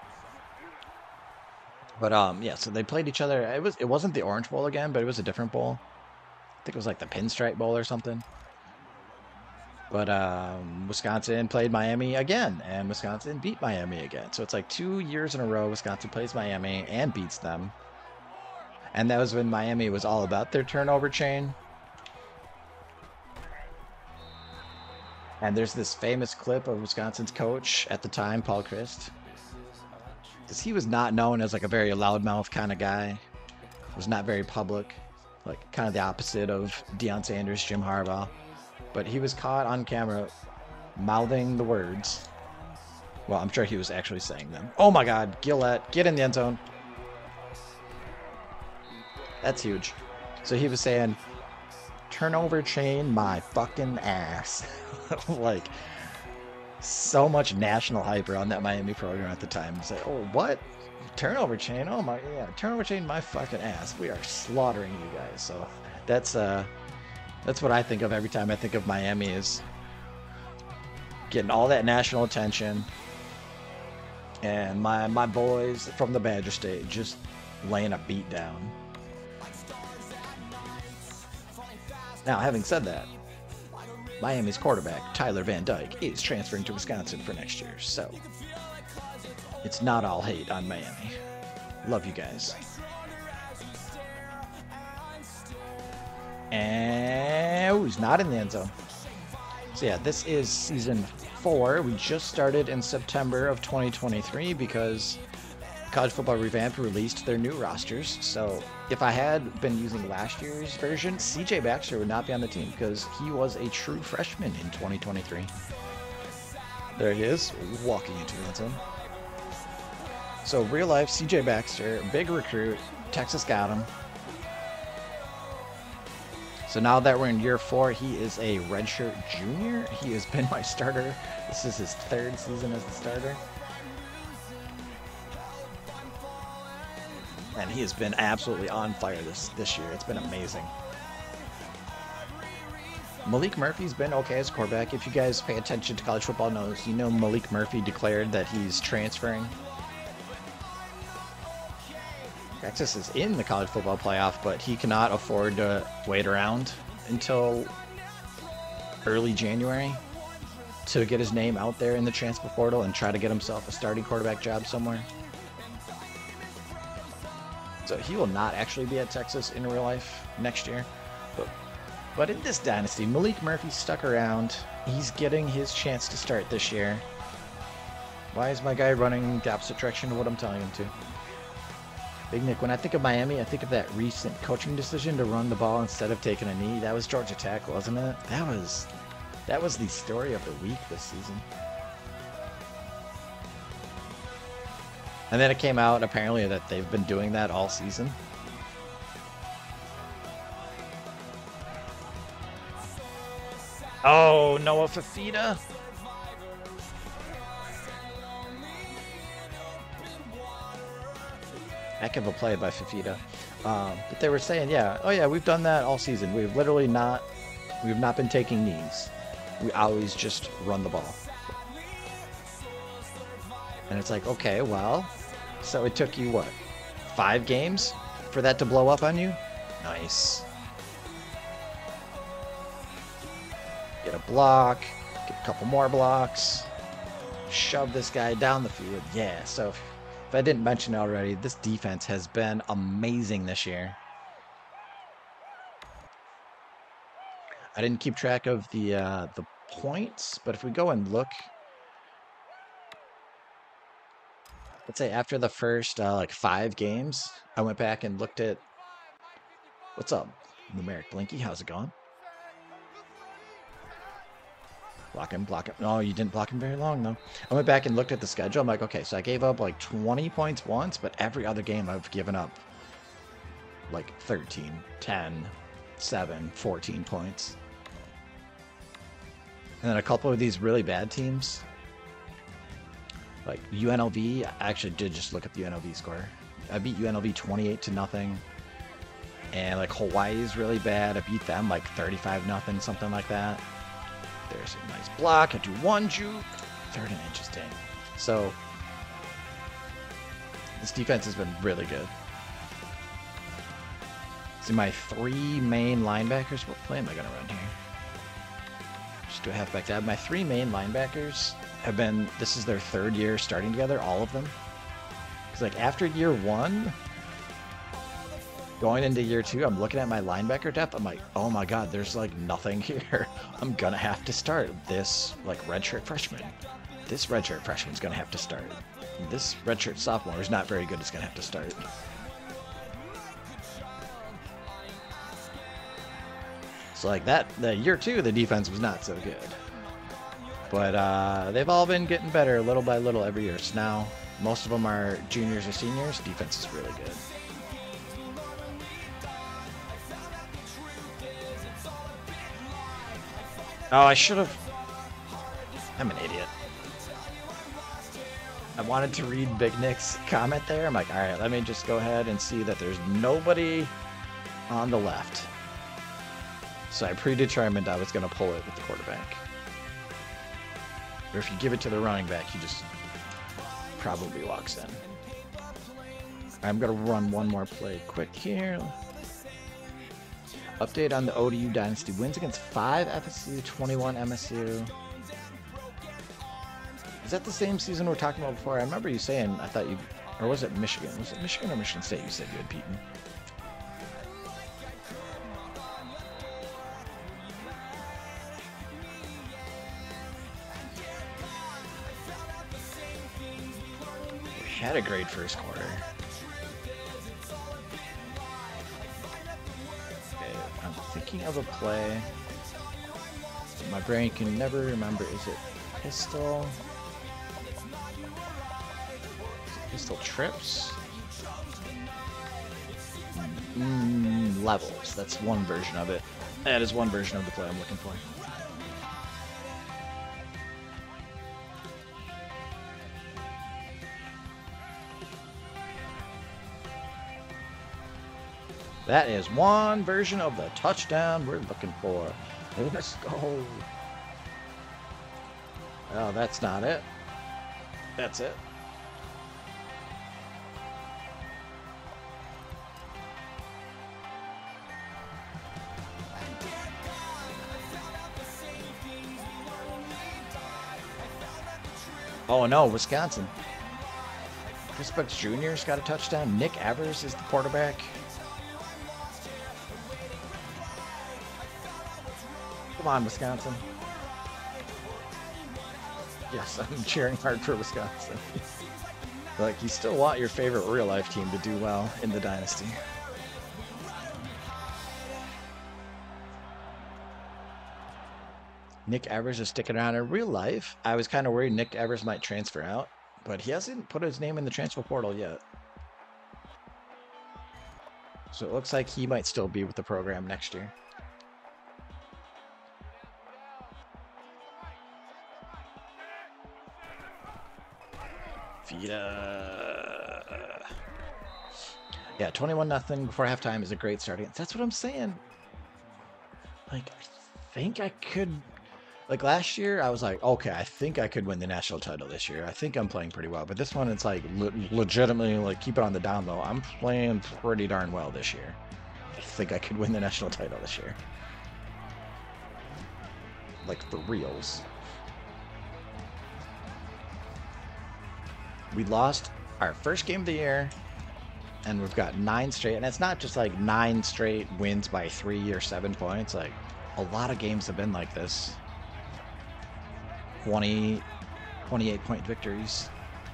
S1: But um, yeah, so they played each other. It was it wasn't the Orange Bowl again, but it was a different bowl. I think it was like the Pinstripe Bowl or something. But um, Wisconsin played Miami again, and Wisconsin beat Miami again. So it's like two years in a row Wisconsin plays Miami and beats them. And that was when Miami was all about their turnover chain. And there's this famous clip of Wisconsin's coach at the time, Paul Christ. Because he was not known as like a very loudmouth kind of guy. Was not very public. Like kind of the opposite of Deion Sanders, Jim Harbaugh. But he was caught on camera mouthing the words. Well, I'm sure he was actually saying them. Oh my God, Gillette, get in the end zone. That's huge. So he was saying, turnover chain my fucking ass. Like, so much national hype around that Miami program at the time. It's like, oh, what? Turnover chain? Oh my, yeah, turnover chain my fucking ass. We are slaughtering you guys. So that's, uh, That's what I think of every time I think of Miami, is getting all that national attention, and my my boys from the Badger State just laying a beat down. Now, having said that, Miami's quarterback, Tyler Van Dyke, is transferring to Wisconsin for next year, so it's not all hate on Miami. Love you guys. And oh, he's not in the end zone. So yeah, this is season four. We just started in September of twenty twenty-three because College Football Revamped released their new rosters. So if I had been using last year's version, C J Baxter would not be on the team because he was a true freshman in twenty twenty-three. There he is, walking into the end zone. So real life C J Baxter, big recruit. Texas got him. So now that we're in year four, he is a redshirt junior. He has been my starter. This is his third season as the starter. And he has been absolutely on fire this, this year. It's been amazing. Malik Murphy's been okay as quarterback. If you guys pay attention to college football knows, you know Malik Murphy declared that he's transferring. Texas is in the college football playoff, but he cannot afford to wait around until early January to get his name out there in the transfer portal and try to get himself a starting quarterback job somewhere. So he will not actually be at Texas in real life next year. But, but in this dynasty, Malik Murphy stuck around. He's getting his chance to start this year. Why is my guy running the opposite direction of what I'm telling him to? Big Nick, when I think of Miami, I think of that recent coaching decision to run the ball instead of taking a knee. That was Georgia Tech, wasn't it? That was that was the story of the week this season. And then it came out apparently that they've been doing that all season. Oh, Noah Fafita. Heck of a play by Fafita. Um, but they were saying, yeah, oh yeah, we've done that all season. We've literally not, we've not been taking knees. We always just run the ball. And it's like, okay, well, so it took you what, five games for that to blow up on you? Nice. Get a block, get a couple more blocks, shove this guy down the field. Yeah, so if, if I didn't mention it already, this defense has been amazing this year. I didn't keep track of the uh, the points, but if we go and look, let's say after the first uh, like five games, I went back and looked at, what's up, Numeric Blinky, how's it going? Block him, block him. No, you didn't block him very long, though. I went back and looked at the schedule. I'm like, okay, so I gave up like twenty points once, but every other game I've given up like thirteen, ten, seven, fourteen points. And then a couple of these really bad teams, like U N L V, I actually did just look at the U N L V score. I beat U N L V twenty-eight to nothing. And like Hawaii's really bad. I beat them like thirty-five nothing, something like that. There's a nice block. I do one juke. Third and inches, dang. So this defense has been really good. See, my three main linebackers. What play am I going to run here? Just do a halfback dab. My three main linebackers have been, this is their third year starting together, all of them. Because like after year one, going into year two, I'm looking at my linebacker depth. I'm like, oh my god, there's like nothing here. I'm gonna have to start this like redshirt freshman. This redshirt freshman's gonna have to start. This redshirt sophomore is not very good. It's gonna have to start. So like that, the year two, the defense was not so good. But uh, they've all been getting better little by little every year. So now most of them are juniors or seniors. Defense is really good. Oh, I should have. I'm an idiot. I wanted to read Big Nick's comment there. I'm like, all right, let me just go ahead and see that there's nobody on the left. So I predetermined I was going to pull it with the quarterback. Or if you give it to the running back, he just probably walks in. I'm going to run one more play quick here. Update on the O D U Dynasty. Wins against five F S U, twenty-one M S U. Is that the same season we were talking about before? I remember you saying, I thought you, or was it Michigan? Was it Michigan or Michigan State you said you had beaten? We had a great first quarter. I'm thinking of a play. My brain can never remember. Is it pistol? Is it pistol trips? Mm, levels. That's one version of it. That is one version of the play I'm looking for. That is one version of the touchdown we're looking for. Let's go. Oh, that's not it. That's it. Oh no, Wisconsin. Chris Bucks Junior's got a touchdown. Nick Evers is the quarterback. Come on, Wisconsin. Yes, I'm cheering hard for Wisconsin. Like, you still want your favorite real-life team to do well in the Dynasty. Nick Evers is sticking around in real life. I was kind of worried Nick Evers might transfer out, but he hasn't put his name in the transfer portal yet. So it looks like he might still be with the program next year. Vita. Yeah, twenty-one nothing before halftime is a great start against. That's what I'm saying. Like, I think I could. Like last year, I was like, okay, I think I could win the national title this year. I think I'm playing pretty well. But this one, it's like le legitimately, like, keep it on the down low. I'm playing pretty darn well this year. I think I could win the national title this year. Like, for reals. We lost our first game of the year, and we've got nine straight. And it's not just like nine straight wins by three or seven points. Like, a lot of games have been like this. twenty, twenty-eight point victories.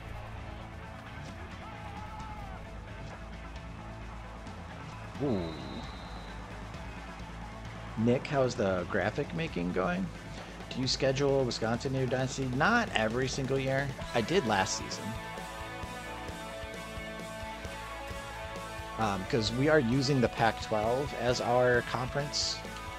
S1: Ooh. Nick, how's the graphic making going? Do you schedule Wisconsin in your Dynasty? Not every single year. I did last season. Because um, we are using the Pac twelve as our conference.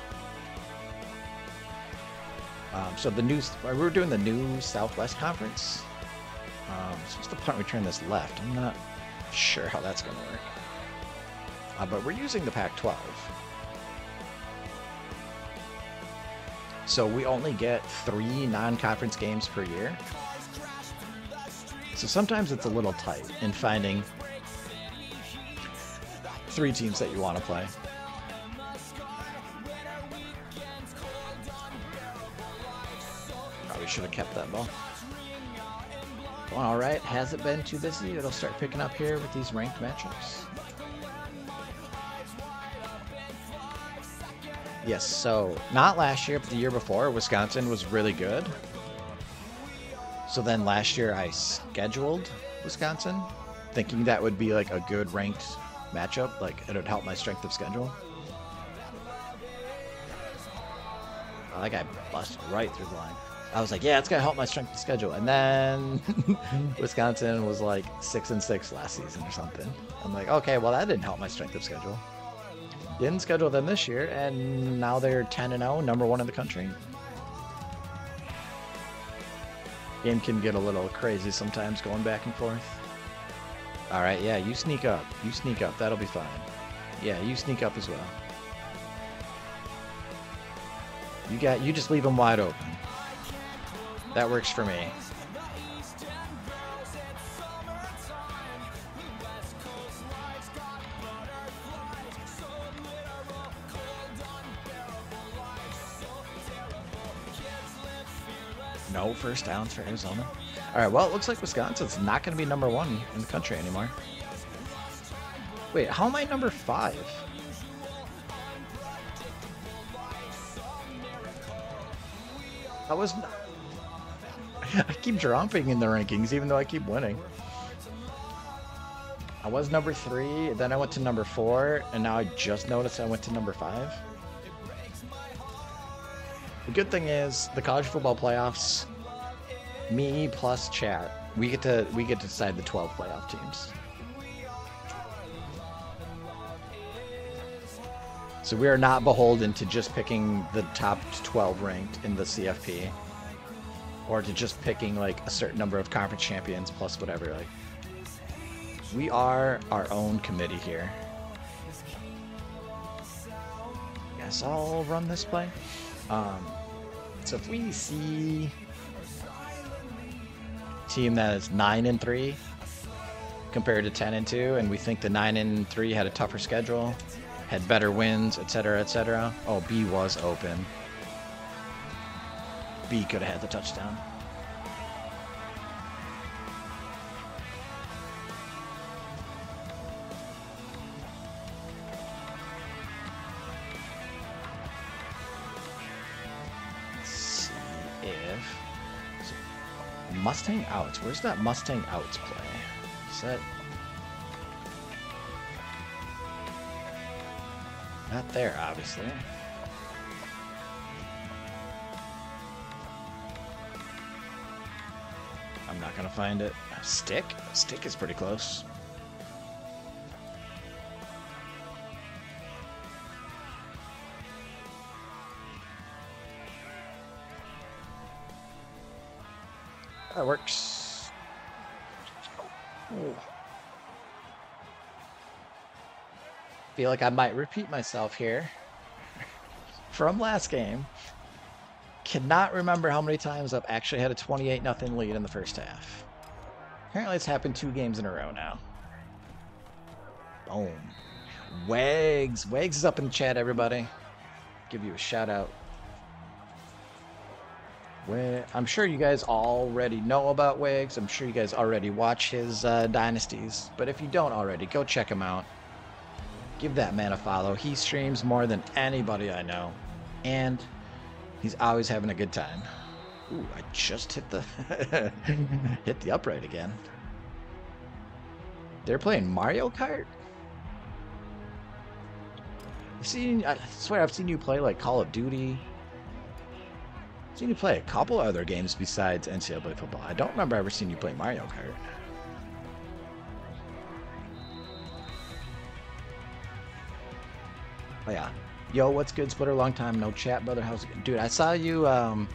S1: Um, so the new, we're doing the new Southwest Conference. Um, so what's the point we turn this left? I'm not sure how that's going to work. Uh, but we're using the Pac twelve. So we only get three non-conference games per year. So sometimes it's a little tight in finding three teams that you want to play. Probably should have kept that ball. Well, all right, has it been too busy? It'll start picking up here with these ranked matchups. Yes, so not last year, but the year before, Wisconsin was really good. So then last year I scheduled Wisconsin, thinking that would be like a good ranked matchup, like it would help my strength of schedule. Oh, that guy busted right through the line. I was like, yeah, it's gonna help my strength of schedule. And then Wisconsin was like six and six last season or something. I'm like, okay, well that didn't help my strength of schedule. Didn't schedule them this year, and now they're ten and oh, number one in the country. Game can get a little crazy sometimes, going back and forth. All right, yeah, you sneak up. You sneak up. That'll be fine. Yeah, you sneak up as well. You got. You just leave them wide open. That works for me. No first downs for Arizona. All right, well, it looks like Wisconsin's not going to be number one in the country anymore. Wait, how am I number five? I was not... I keep dropping in the rankings, even though I keep winning. I was number three, then I went to number four, and now I just noticed I went to number five. The good thing is the college football playoffs, me plus chat, we get to we get to decide the twelve playoff teams. So we are not beholden to just picking the top twelve ranked in the C F P, or to just picking like a certain number of conference champions plus whatever. Like, we are our own committee here. Guess I'll run this play. Um, so if we see a team that is nine and three compared to ten and two, and we think the nine and three had a tougher schedule, had better wins, et cetera, et cetera. Oh, B was open. B could have had the touchdown. Mustang Outs. Where's that Mustang Outs play? Is that... Not there, obviously. I'm not gonna find it. Stick? Stick is pretty close. That works. Ooh. feel like I might repeat myself here from last game. Cannot remember how many times I've actually had a twenty-eight nothing lead in the first half. Apparently it's happened two games in a row now. Boom. Wags. Wags is up in the chat, everybody. Give you a shout out. Where I'm sure you guys already know about Wags. I'm sure you guys already watch his uh, dynasties. But if you don't already, go check him out. Give that man a follow. He streams more than anybody I know. And he's always having a good time. Ooh, I just hit the hit the upright again. They're playing Mario Kart? I've seen, I swear I've seen you play like Call of Duty. I've seen you play a couple other games besides N C double A football. I don't remember ever seeing you play Mario Kart. Oh yeah. Yo, what's good, Splitter? Long time no chat, brother. How's it going? Dude, I saw you, um...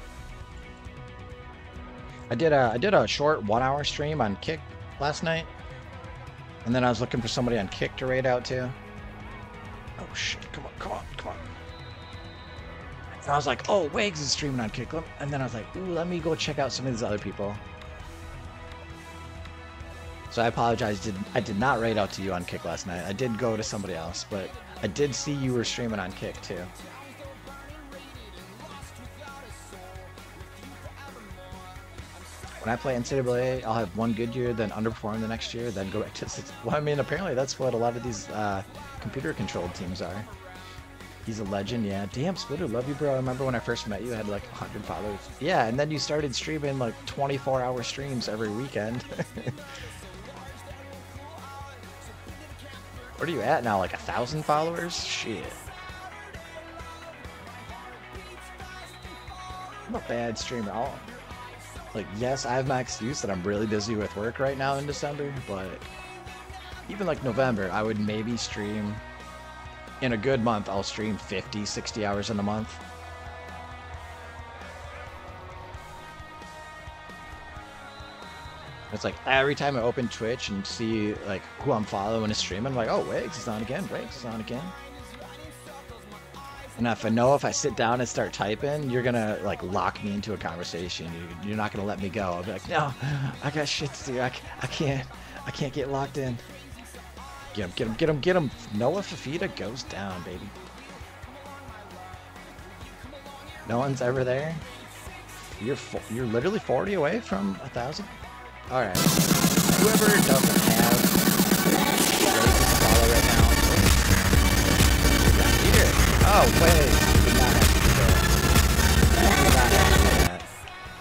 S1: I did a, I did a short one-hour stream on Kick last night. And then I was looking for somebody on Kick to raid out to. Oh shit, come on, come on, come on. And I was like, oh, Wags is streaming on Kick. And then I was like, ooh, let me go check out some of these other people. So I apologize, did, I did not raid out to you on Kick last night. I did go to somebody else, but I did see you were streaming on Kick too. When I play N C double A, I'll have one good year, then underperform the next year, then go back to six. Well, I mean, apparently that's what a lot of these uh, computer-controlled teams are. He's a legend, yeah. Damn, Splitter, love you, bro. I remember when I first met you, I had like one hundred followers. Yeah, and then you started streaming like twenty-four hour streams every weekend. What are you at now, like a thousand followers? Shit. I'm a bad streamer. I'll, like, yes, I have my excuse that I'm really busy with work right now in December, but even like November, I would maybe stream, in a good month, I'll stream fifty, sixty hours in a month. It's like every time I open Twitch and see like who I'm following is streaming, I'm like, oh, Wags is on again, Wags is on again. And if I know if I sit down and start typing, you're gonna like lock me into a conversation. You're not gonna let me go. I'll be like, no, I got shit to do. I, I can't, I can't get locked in. Get him, get him, get him, get him. Noah Fafita goes down, baby. No one's ever there. You're you're literally forty away from a thousand. All right. Whoever doesn't have Wags to follow right now. Here. Oh wait. Did not have to do that. Did not have to do that.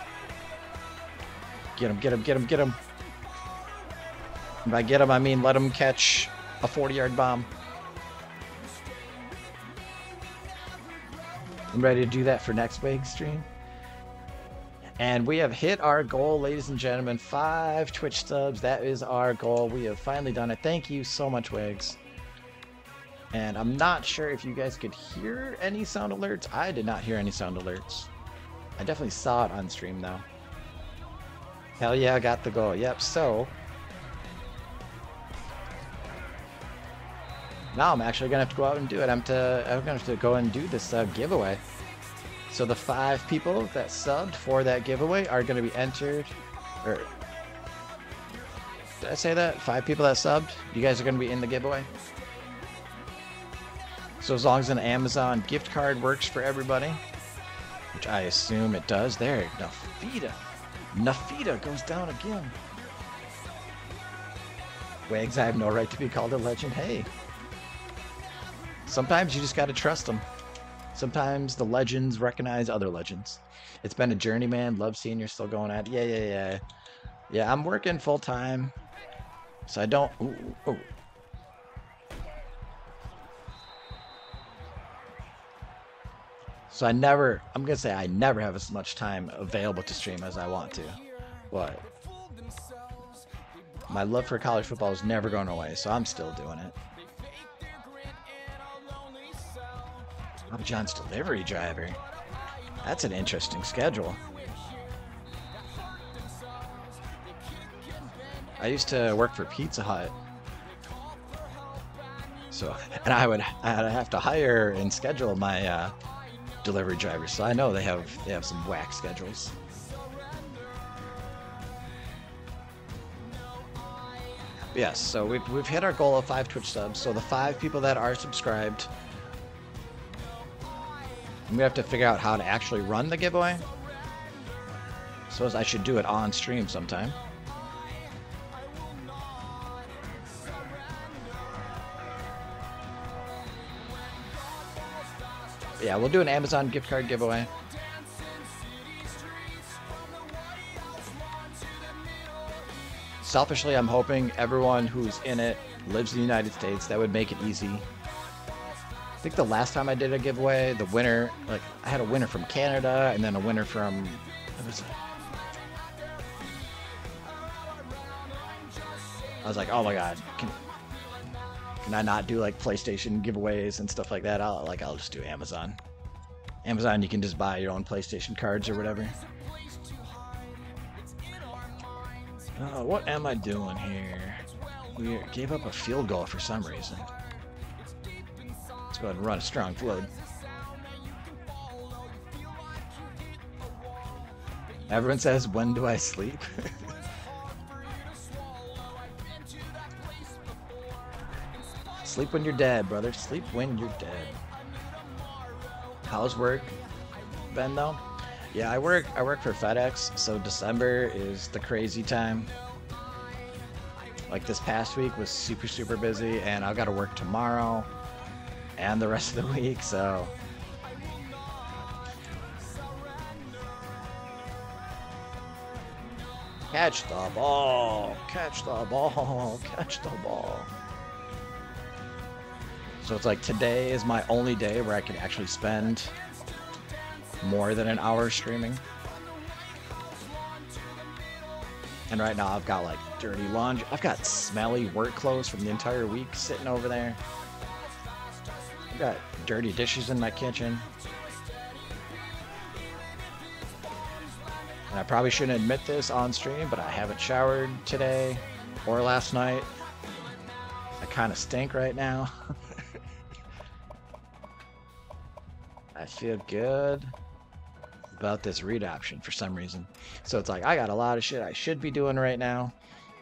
S1: Get him, get him, get him, get him. And by get him, I mean let him catch a forty yard bomb. I'm ready to do that for next Wags stream. And we have hit our goal, ladies and gentlemen. Five Twitch subs. That is our goal. We have finally done it. Thank you so much, Wags. And I'm not sure if you guys could hear any sound alerts. I did not hear any sound alerts. I definitely saw it on stream, though. Hell yeah, I got the goal. Yep, so... now I'm actually going to have to go out and do it. I'm, to, I'm going to have to go and do this uh, giveaway. So the five people that subbed for that giveaway are going to be entered, or did I say that? Five people that subbed, you guys are going to be in the giveaway. So as long as an Amazon gift card works for everybody, which I assume it does. There, Nafita. Nafita goes down again. Wags, I have no right to be called a legend. Hey. Sometimes you just got to trust them. Sometimes the legends recognize other legends. It's been a journey, man. Love seeing you're still going at it. Yeah, yeah, yeah. Yeah, I'm working full time. So I don't... Ooh, ooh. So I never... I'm going to say I never have as much time available to stream as I want to. But my love for college football is never going away, so I'm still doing it. I'm John's delivery driver. That's an interesting schedule. I used to work for Pizza Hut. So, and I would I'd have to hire and schedule my uh, delivery drivers. So I know they have they have some whack schedules. Yes, so we've, we've hit our goal of five Twitch subs. So the five people that are subscribed, I'm gonna have to figure out how to actually run the giveaway. Suppose I should do it on stream sometime. Yeah, we'll do an Amazon gift card giveaway. Selfishly, I'm hoping everyone who's in it lives in the United States. That would make it easy. I think the last time I did a giveaway, the winner, like, I had a winner from Canada and then a winner from, what was it? I was like, oh my god, can, can I not do like PlayStation giveaways and stuff like that? I'll like I'll just do Amazon. Amazon, you can just buy your own PlayStation cards or whatever. Oh, what am I doing here? We gave up a field goal for some reason. Let's go ahead and run a strong flood. Everyone says, when do I sleep? Sleep when you're dead, brother. Sleep when you're dead. How's work been though? Yeah, I work I work for FedEx, so December is the crazy time. Like this past week was super super busy, and I've got to work tomorrow and the rest of the week, so catch the ball, catch the ball, catch the ball. So it's like today is my only day where I can actually spend more than an hour streaming. And right now I've got like dirty laundry. I've got smelly work clothes from the entire week sitting over there. I've got dirty dishes in my kitchen. And I probably shouldn't admit this on stream, but I haven't showered today or last night. I kind of stink right now. I feel good about this read option for some reason. So it's like, I got a lot of shit I should be doing right now.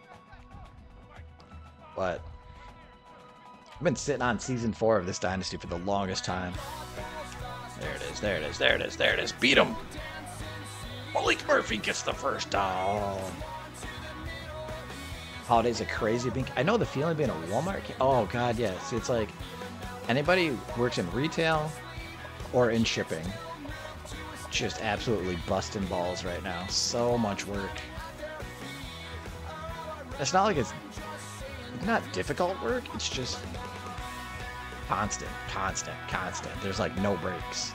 S1: But I've been sitting on season four of this Dynasty for the longest time. There it is, there it is, there it is, there it is. Beat him! Malik Murphy gets the first down. Holidays are crazy. Being, I know the feeling being a Walmart. Oh god, yes. It's like anybody who works in retail or in shipping, just absolutely busting balls right now. So much work. It's not like it's, it's not difficult work. It's just constant, constant, constant. There's like no breaks.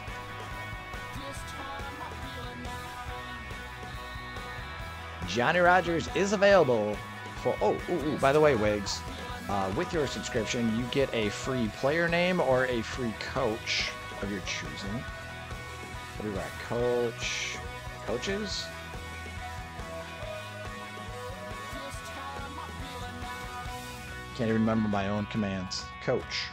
S1: Johnny Rogers is available for, oh, ooh, ooh, by the way, Wigs, uh, with your subscription, you get a free player name or a free coach of your choosing. What do we got? Coach, coaches? Can't even remember my own commands. Coach.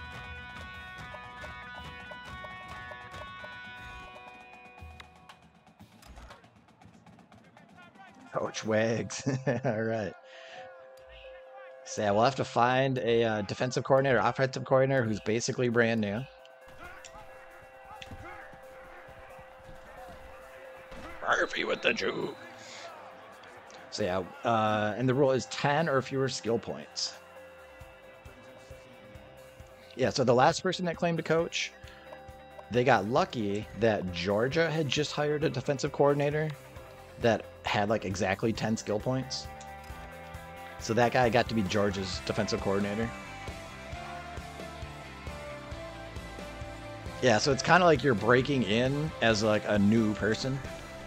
S1: Coach Wags. All right. So yeah, we'll have to find a uh, defensive coordinator, offensive coordinator who's basically brand new. Murphy with the juke. So yeah, uh, and the rule is ten or fewer skill points. Yeah, so the last person that claimed a coach, they got lucky that Georgia had just hired a defensive coordinator that had like exactly ten skill points. So that guy got to be Georgia's defensive coordinator. Yeah, so it's kind of like you're breaking in as like a new person.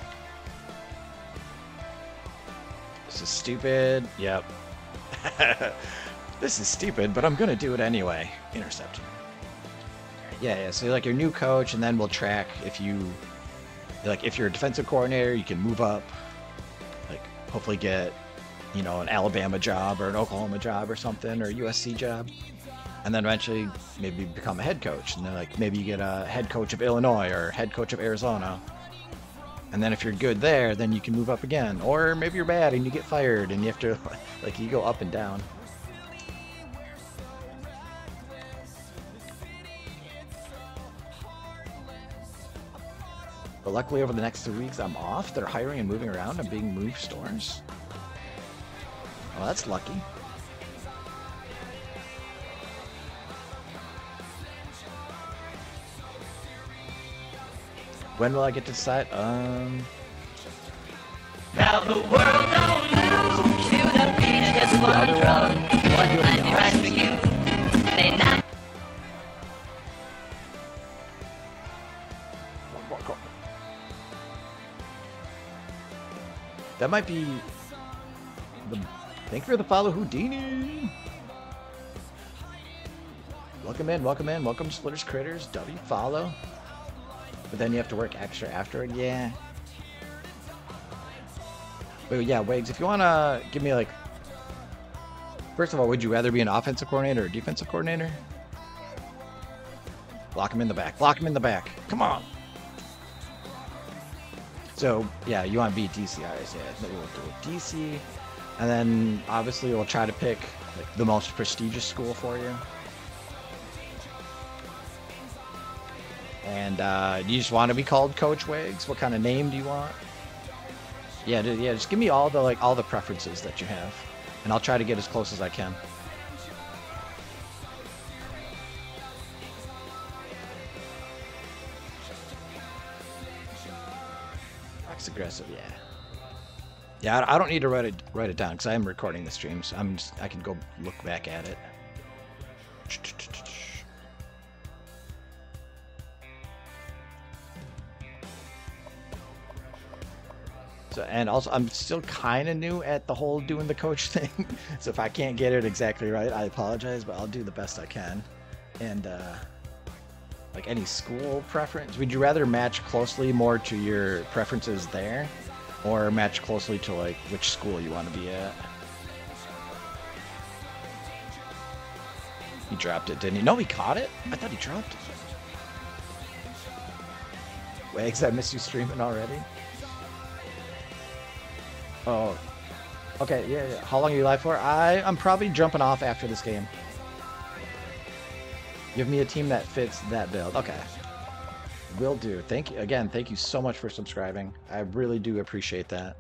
S1: This is stupid. Yep. This is stupid, but I'm gonna do it anyway. Interception. Yeah, yeah. So like your new coach, and then we'll track if you, like, if you're a defensive coordinator, you can move up. Like, hopefully get, you know, an Alabama job or an Oklahoma job or something, or a U S C job. and then eventually maybe become a head coach, and then like maybe you get a head coach of Illinois or head coach of Arizona. And then if you're good there, then you can move up again. Or maybe you're bad and you get fired and you have to, like, you go up and down. But luckily over the next three weeks I'm off. They're hiring and moving around. I'm being moved stores. Well, that's lucky. When will I get to decide? Um...
S2: Now the world don't move to the beat of just one drum. What might be right for you may not.
S1: That might be the. Thank you for the follow, Houdini. Welcome in, welcome in, welcome to Splitters Critters. W follow. But then you have to work extra after it. Yeah. But yeah, Wags, if you want to give me like... First of all, would you rather be an offensive coordinator or defensive coordinator? Lock him in the back. Lock him in the back. Come on. So, yeah, you want to be D C, I guess. Yeah, maybe we'll do D C. And then, obviously, we'll try to pick like, the most prestigious school for you. And uh, do you just want to be called Coach Wags? What kind of name do you want? Yeah, yeah. Just give me all the like all the preferences that you have, and I'll try to get as close as I can. Max aggressive, yeah. Yeah, I, I don't need to write it write it down because I am recording the stream, so I'm just, I can go look back at it. So, and also, I'm still kind of new at the whole doing the coach thing. So if I can't get it exactly right, I apologize, but I'll do the best I can. And, uh, like any school preference, would you rather match closely more to your preferences there? Or match closely to, like, which school you want to be at? He dropped it, didn't he? No, he caught it? I thought he dropped it. Wags, I miss you streaming already. Oh, okay, yeah, yeah. How long are you live for? I, I'm probably jumping off after this game. Give me a team that fits that build. Okay. Will do. Thank you. Again, thank you so much for subscribing. I really do appreciate that.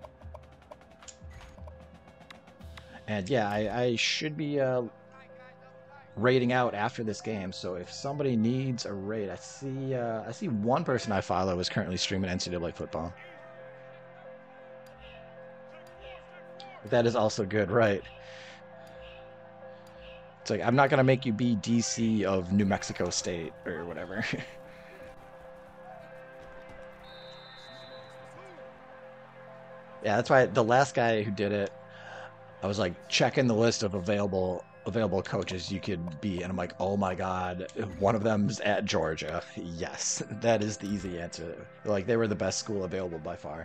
S1: And yeah, I, I should be uh, raiding out after this game. So if somebody needs a raid, I see, uh, I see one person I follow is currently streaming N C double A football. That is also good, right? It's like, I'm not going to make you be D C of New Mexico State or whatever. Yeah, that's why the last guy who did it, I was like checking the list of available available coaches you could be, and I'm like, oh my god, one of them's at Georgia. Yes, that is the easy answer. Like, they were the best school available by far.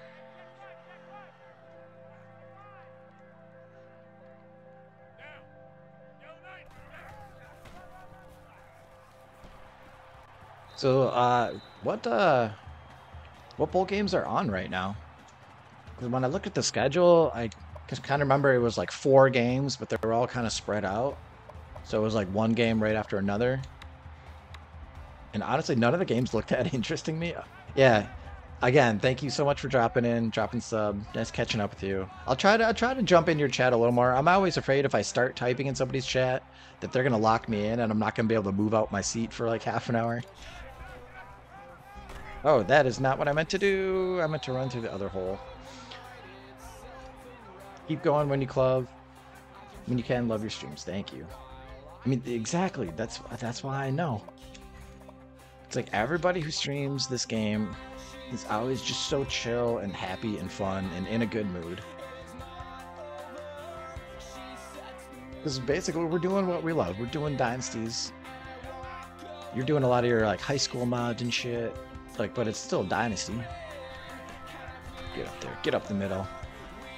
S1: So, uh, what, uh, what bowl games are on right now? Because when I look at the schedule, I kind of remember it was like four games, but they were all kind of spread out. So it was like one game right after another. And honestly, none of the games looked that interesting to me. Yeah. Again, thank you so much for dropping in, dropping sub. Nice catching up with you. I'll try to I'll try to jump in your chat a little more. I'm always afraid if I start typing in somebody's chat that they're gonna lock me in and I'm not gonna be able to move out my seat for like half an hour. Oh, that is not what I meant to do. I meant to run through the other hole. Keep going when you club. When you can, love your streams. Thank you. I mean, exactly. That's that's why I know. It's like everybody who streams this game is always just so chill and happy and fun and in a good mood. Because basically we're doing what we love. We're doing dynasties. You're doing a lot of your like high school mods and shit. Like, but it's still Dynasty. Get up there. Get up the middle.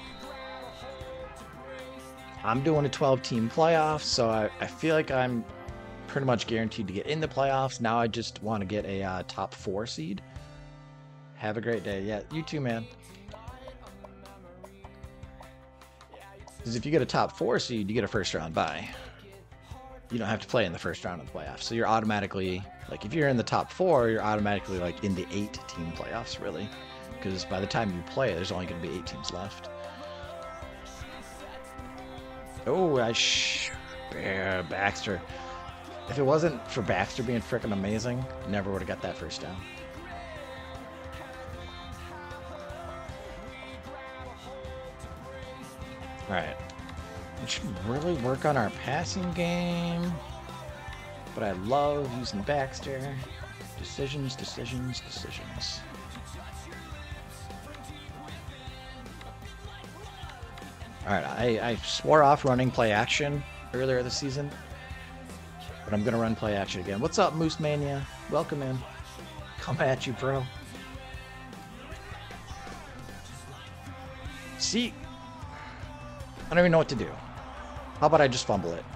S1: I'm doing a twelve team playoff, so I, I feel like I'm pretty much guaranteed to get in the playoffs. Now I just want to get a uh, top four seed. Have a great day. Yeah, you too, man. Because if you get a top four seed, you get a first round bye. You don't have to play in the first round of the playoffs. So you're automatically, like, if you're in the top four, you're automatically, like, in the eight-team playoffs, really. Because by the time you play, there's only going to be eight teams left. Oh, I sh... Bear, Baxter. If it wasn't for Baxter being freaking amazing, never would have got that first down. Alright. We should really work on our passing game. But I love using Baxter. Decisions, decisions, decisions. Alright, I, I swore off running play action earlier this season. But I'm going to run play action again. What's up, Moose Mania? Welcome in. Come at you, bro. See? I don't even know what to do. How about I just fumble it?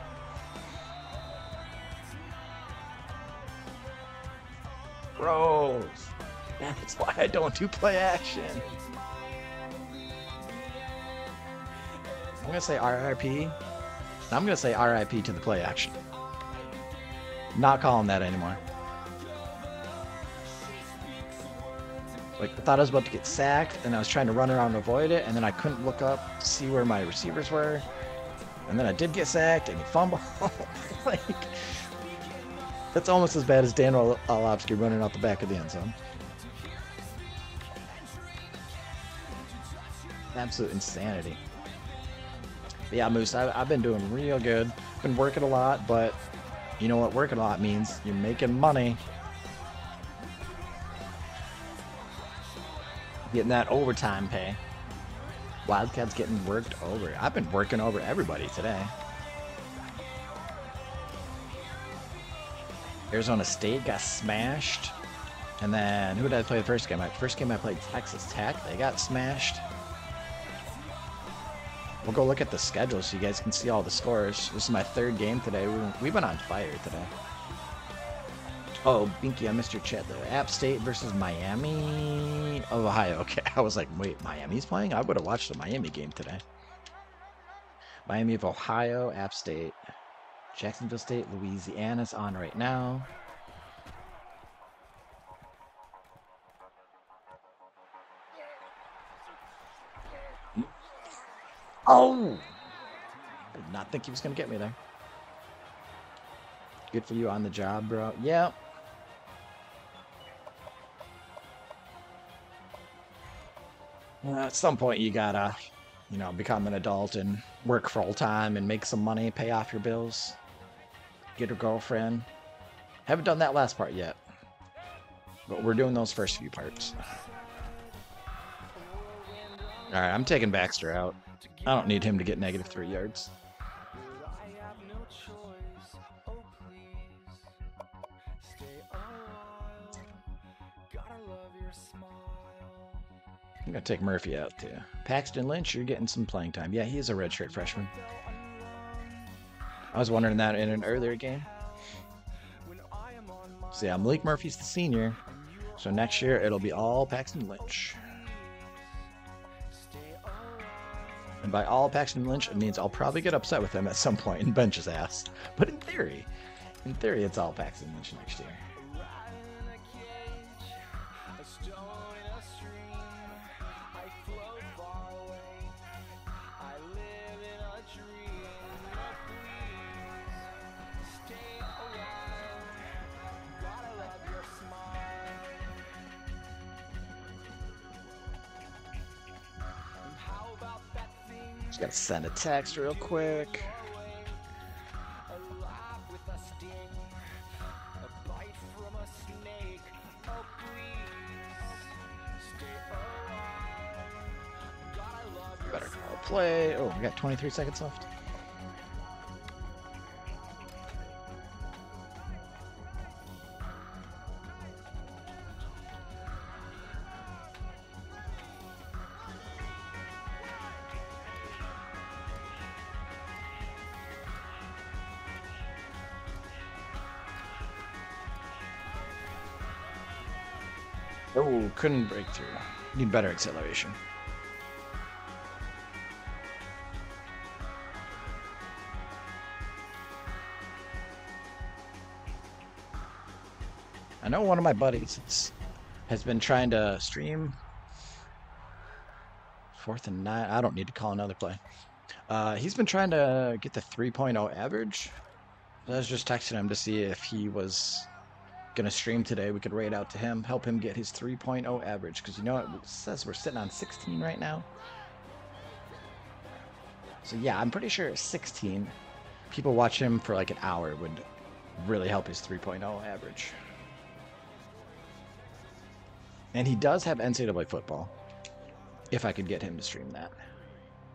S1: Bros. That's why I don't do play action. I'm going to say R I P. I'm going to say R I P to the play action. Not calling that anymore. Like, I thought I was about to get sacked, and I was trying to run around and avoid it, and then I couldn't look up to see where my receivers were. And then I did get sacked, and he fumbled. Like, that's almost as bad as Dan Orlovsky running out the back of the end zone. Absolute insanity. But yeah, Moose, I, I've been doing real good. Been working a lot, but you know what working a lot means? You're making money. Getting that overtime pay. Wildcats getting worked over. I've been working over everybody today. Arizona State got smashed. And then, who did I play the first game? My first game I played Texas Tech. They got smashed. We'll go look at the schedule so you guys can see all the scores. This is my third game today. We've been on fire today. Oh, Binky, I missed your chat though. App State versus Miami of Ohio. Okay, I was like, wait, Miami's playing? I would have watched the Miami game today. Miami of Ohio, App State. Jacksonville State, Louisiana's on right now. Oh! I did not think he was going to get me there. Good for you on the job, bro. Yeah. Uh, at some point, you gotta, you know, become an adult and work full time and make some money, pay off your bills, get a girlfriend. Haven't done that last part yet, but we're doing those first few parts. All right, I'm taking Baxter out. I don't need him to get negative three yards. I'm going to take Murphy out, too. Paxton Lynch, you're getting some playing time. Yeah, he is a redshirt freshman. I was wondering that in an earlier game. So yeah, Malik Murphy's the senior. So next year, it'll be all Paxton Lynch. And by all Paxton Lynch, it means I'll probably get upset with him at some point and bench his ass. But in theory, in theory, it's all Paxton Lynch next year. Just gotta send a text real quick. Better call play. Oh, we got twenty-three seconds left. Oh, couldn't break through. Need better acceleration. I know one of my buddies is, has been trying to stream fourth and nine. I don't need to call another play. Uh, he's been trying to get the three point oh average. I was just texting him to see if he was gonna stream today. We could raid out to him, help him get his three point oh average, because you know it says we're sitting on sixteen right now. So yeah, I'm pretty sure sixteen. People watch him for like an hour would really help his three point oh average. And he does have N C double A football, if I could get him to stream that.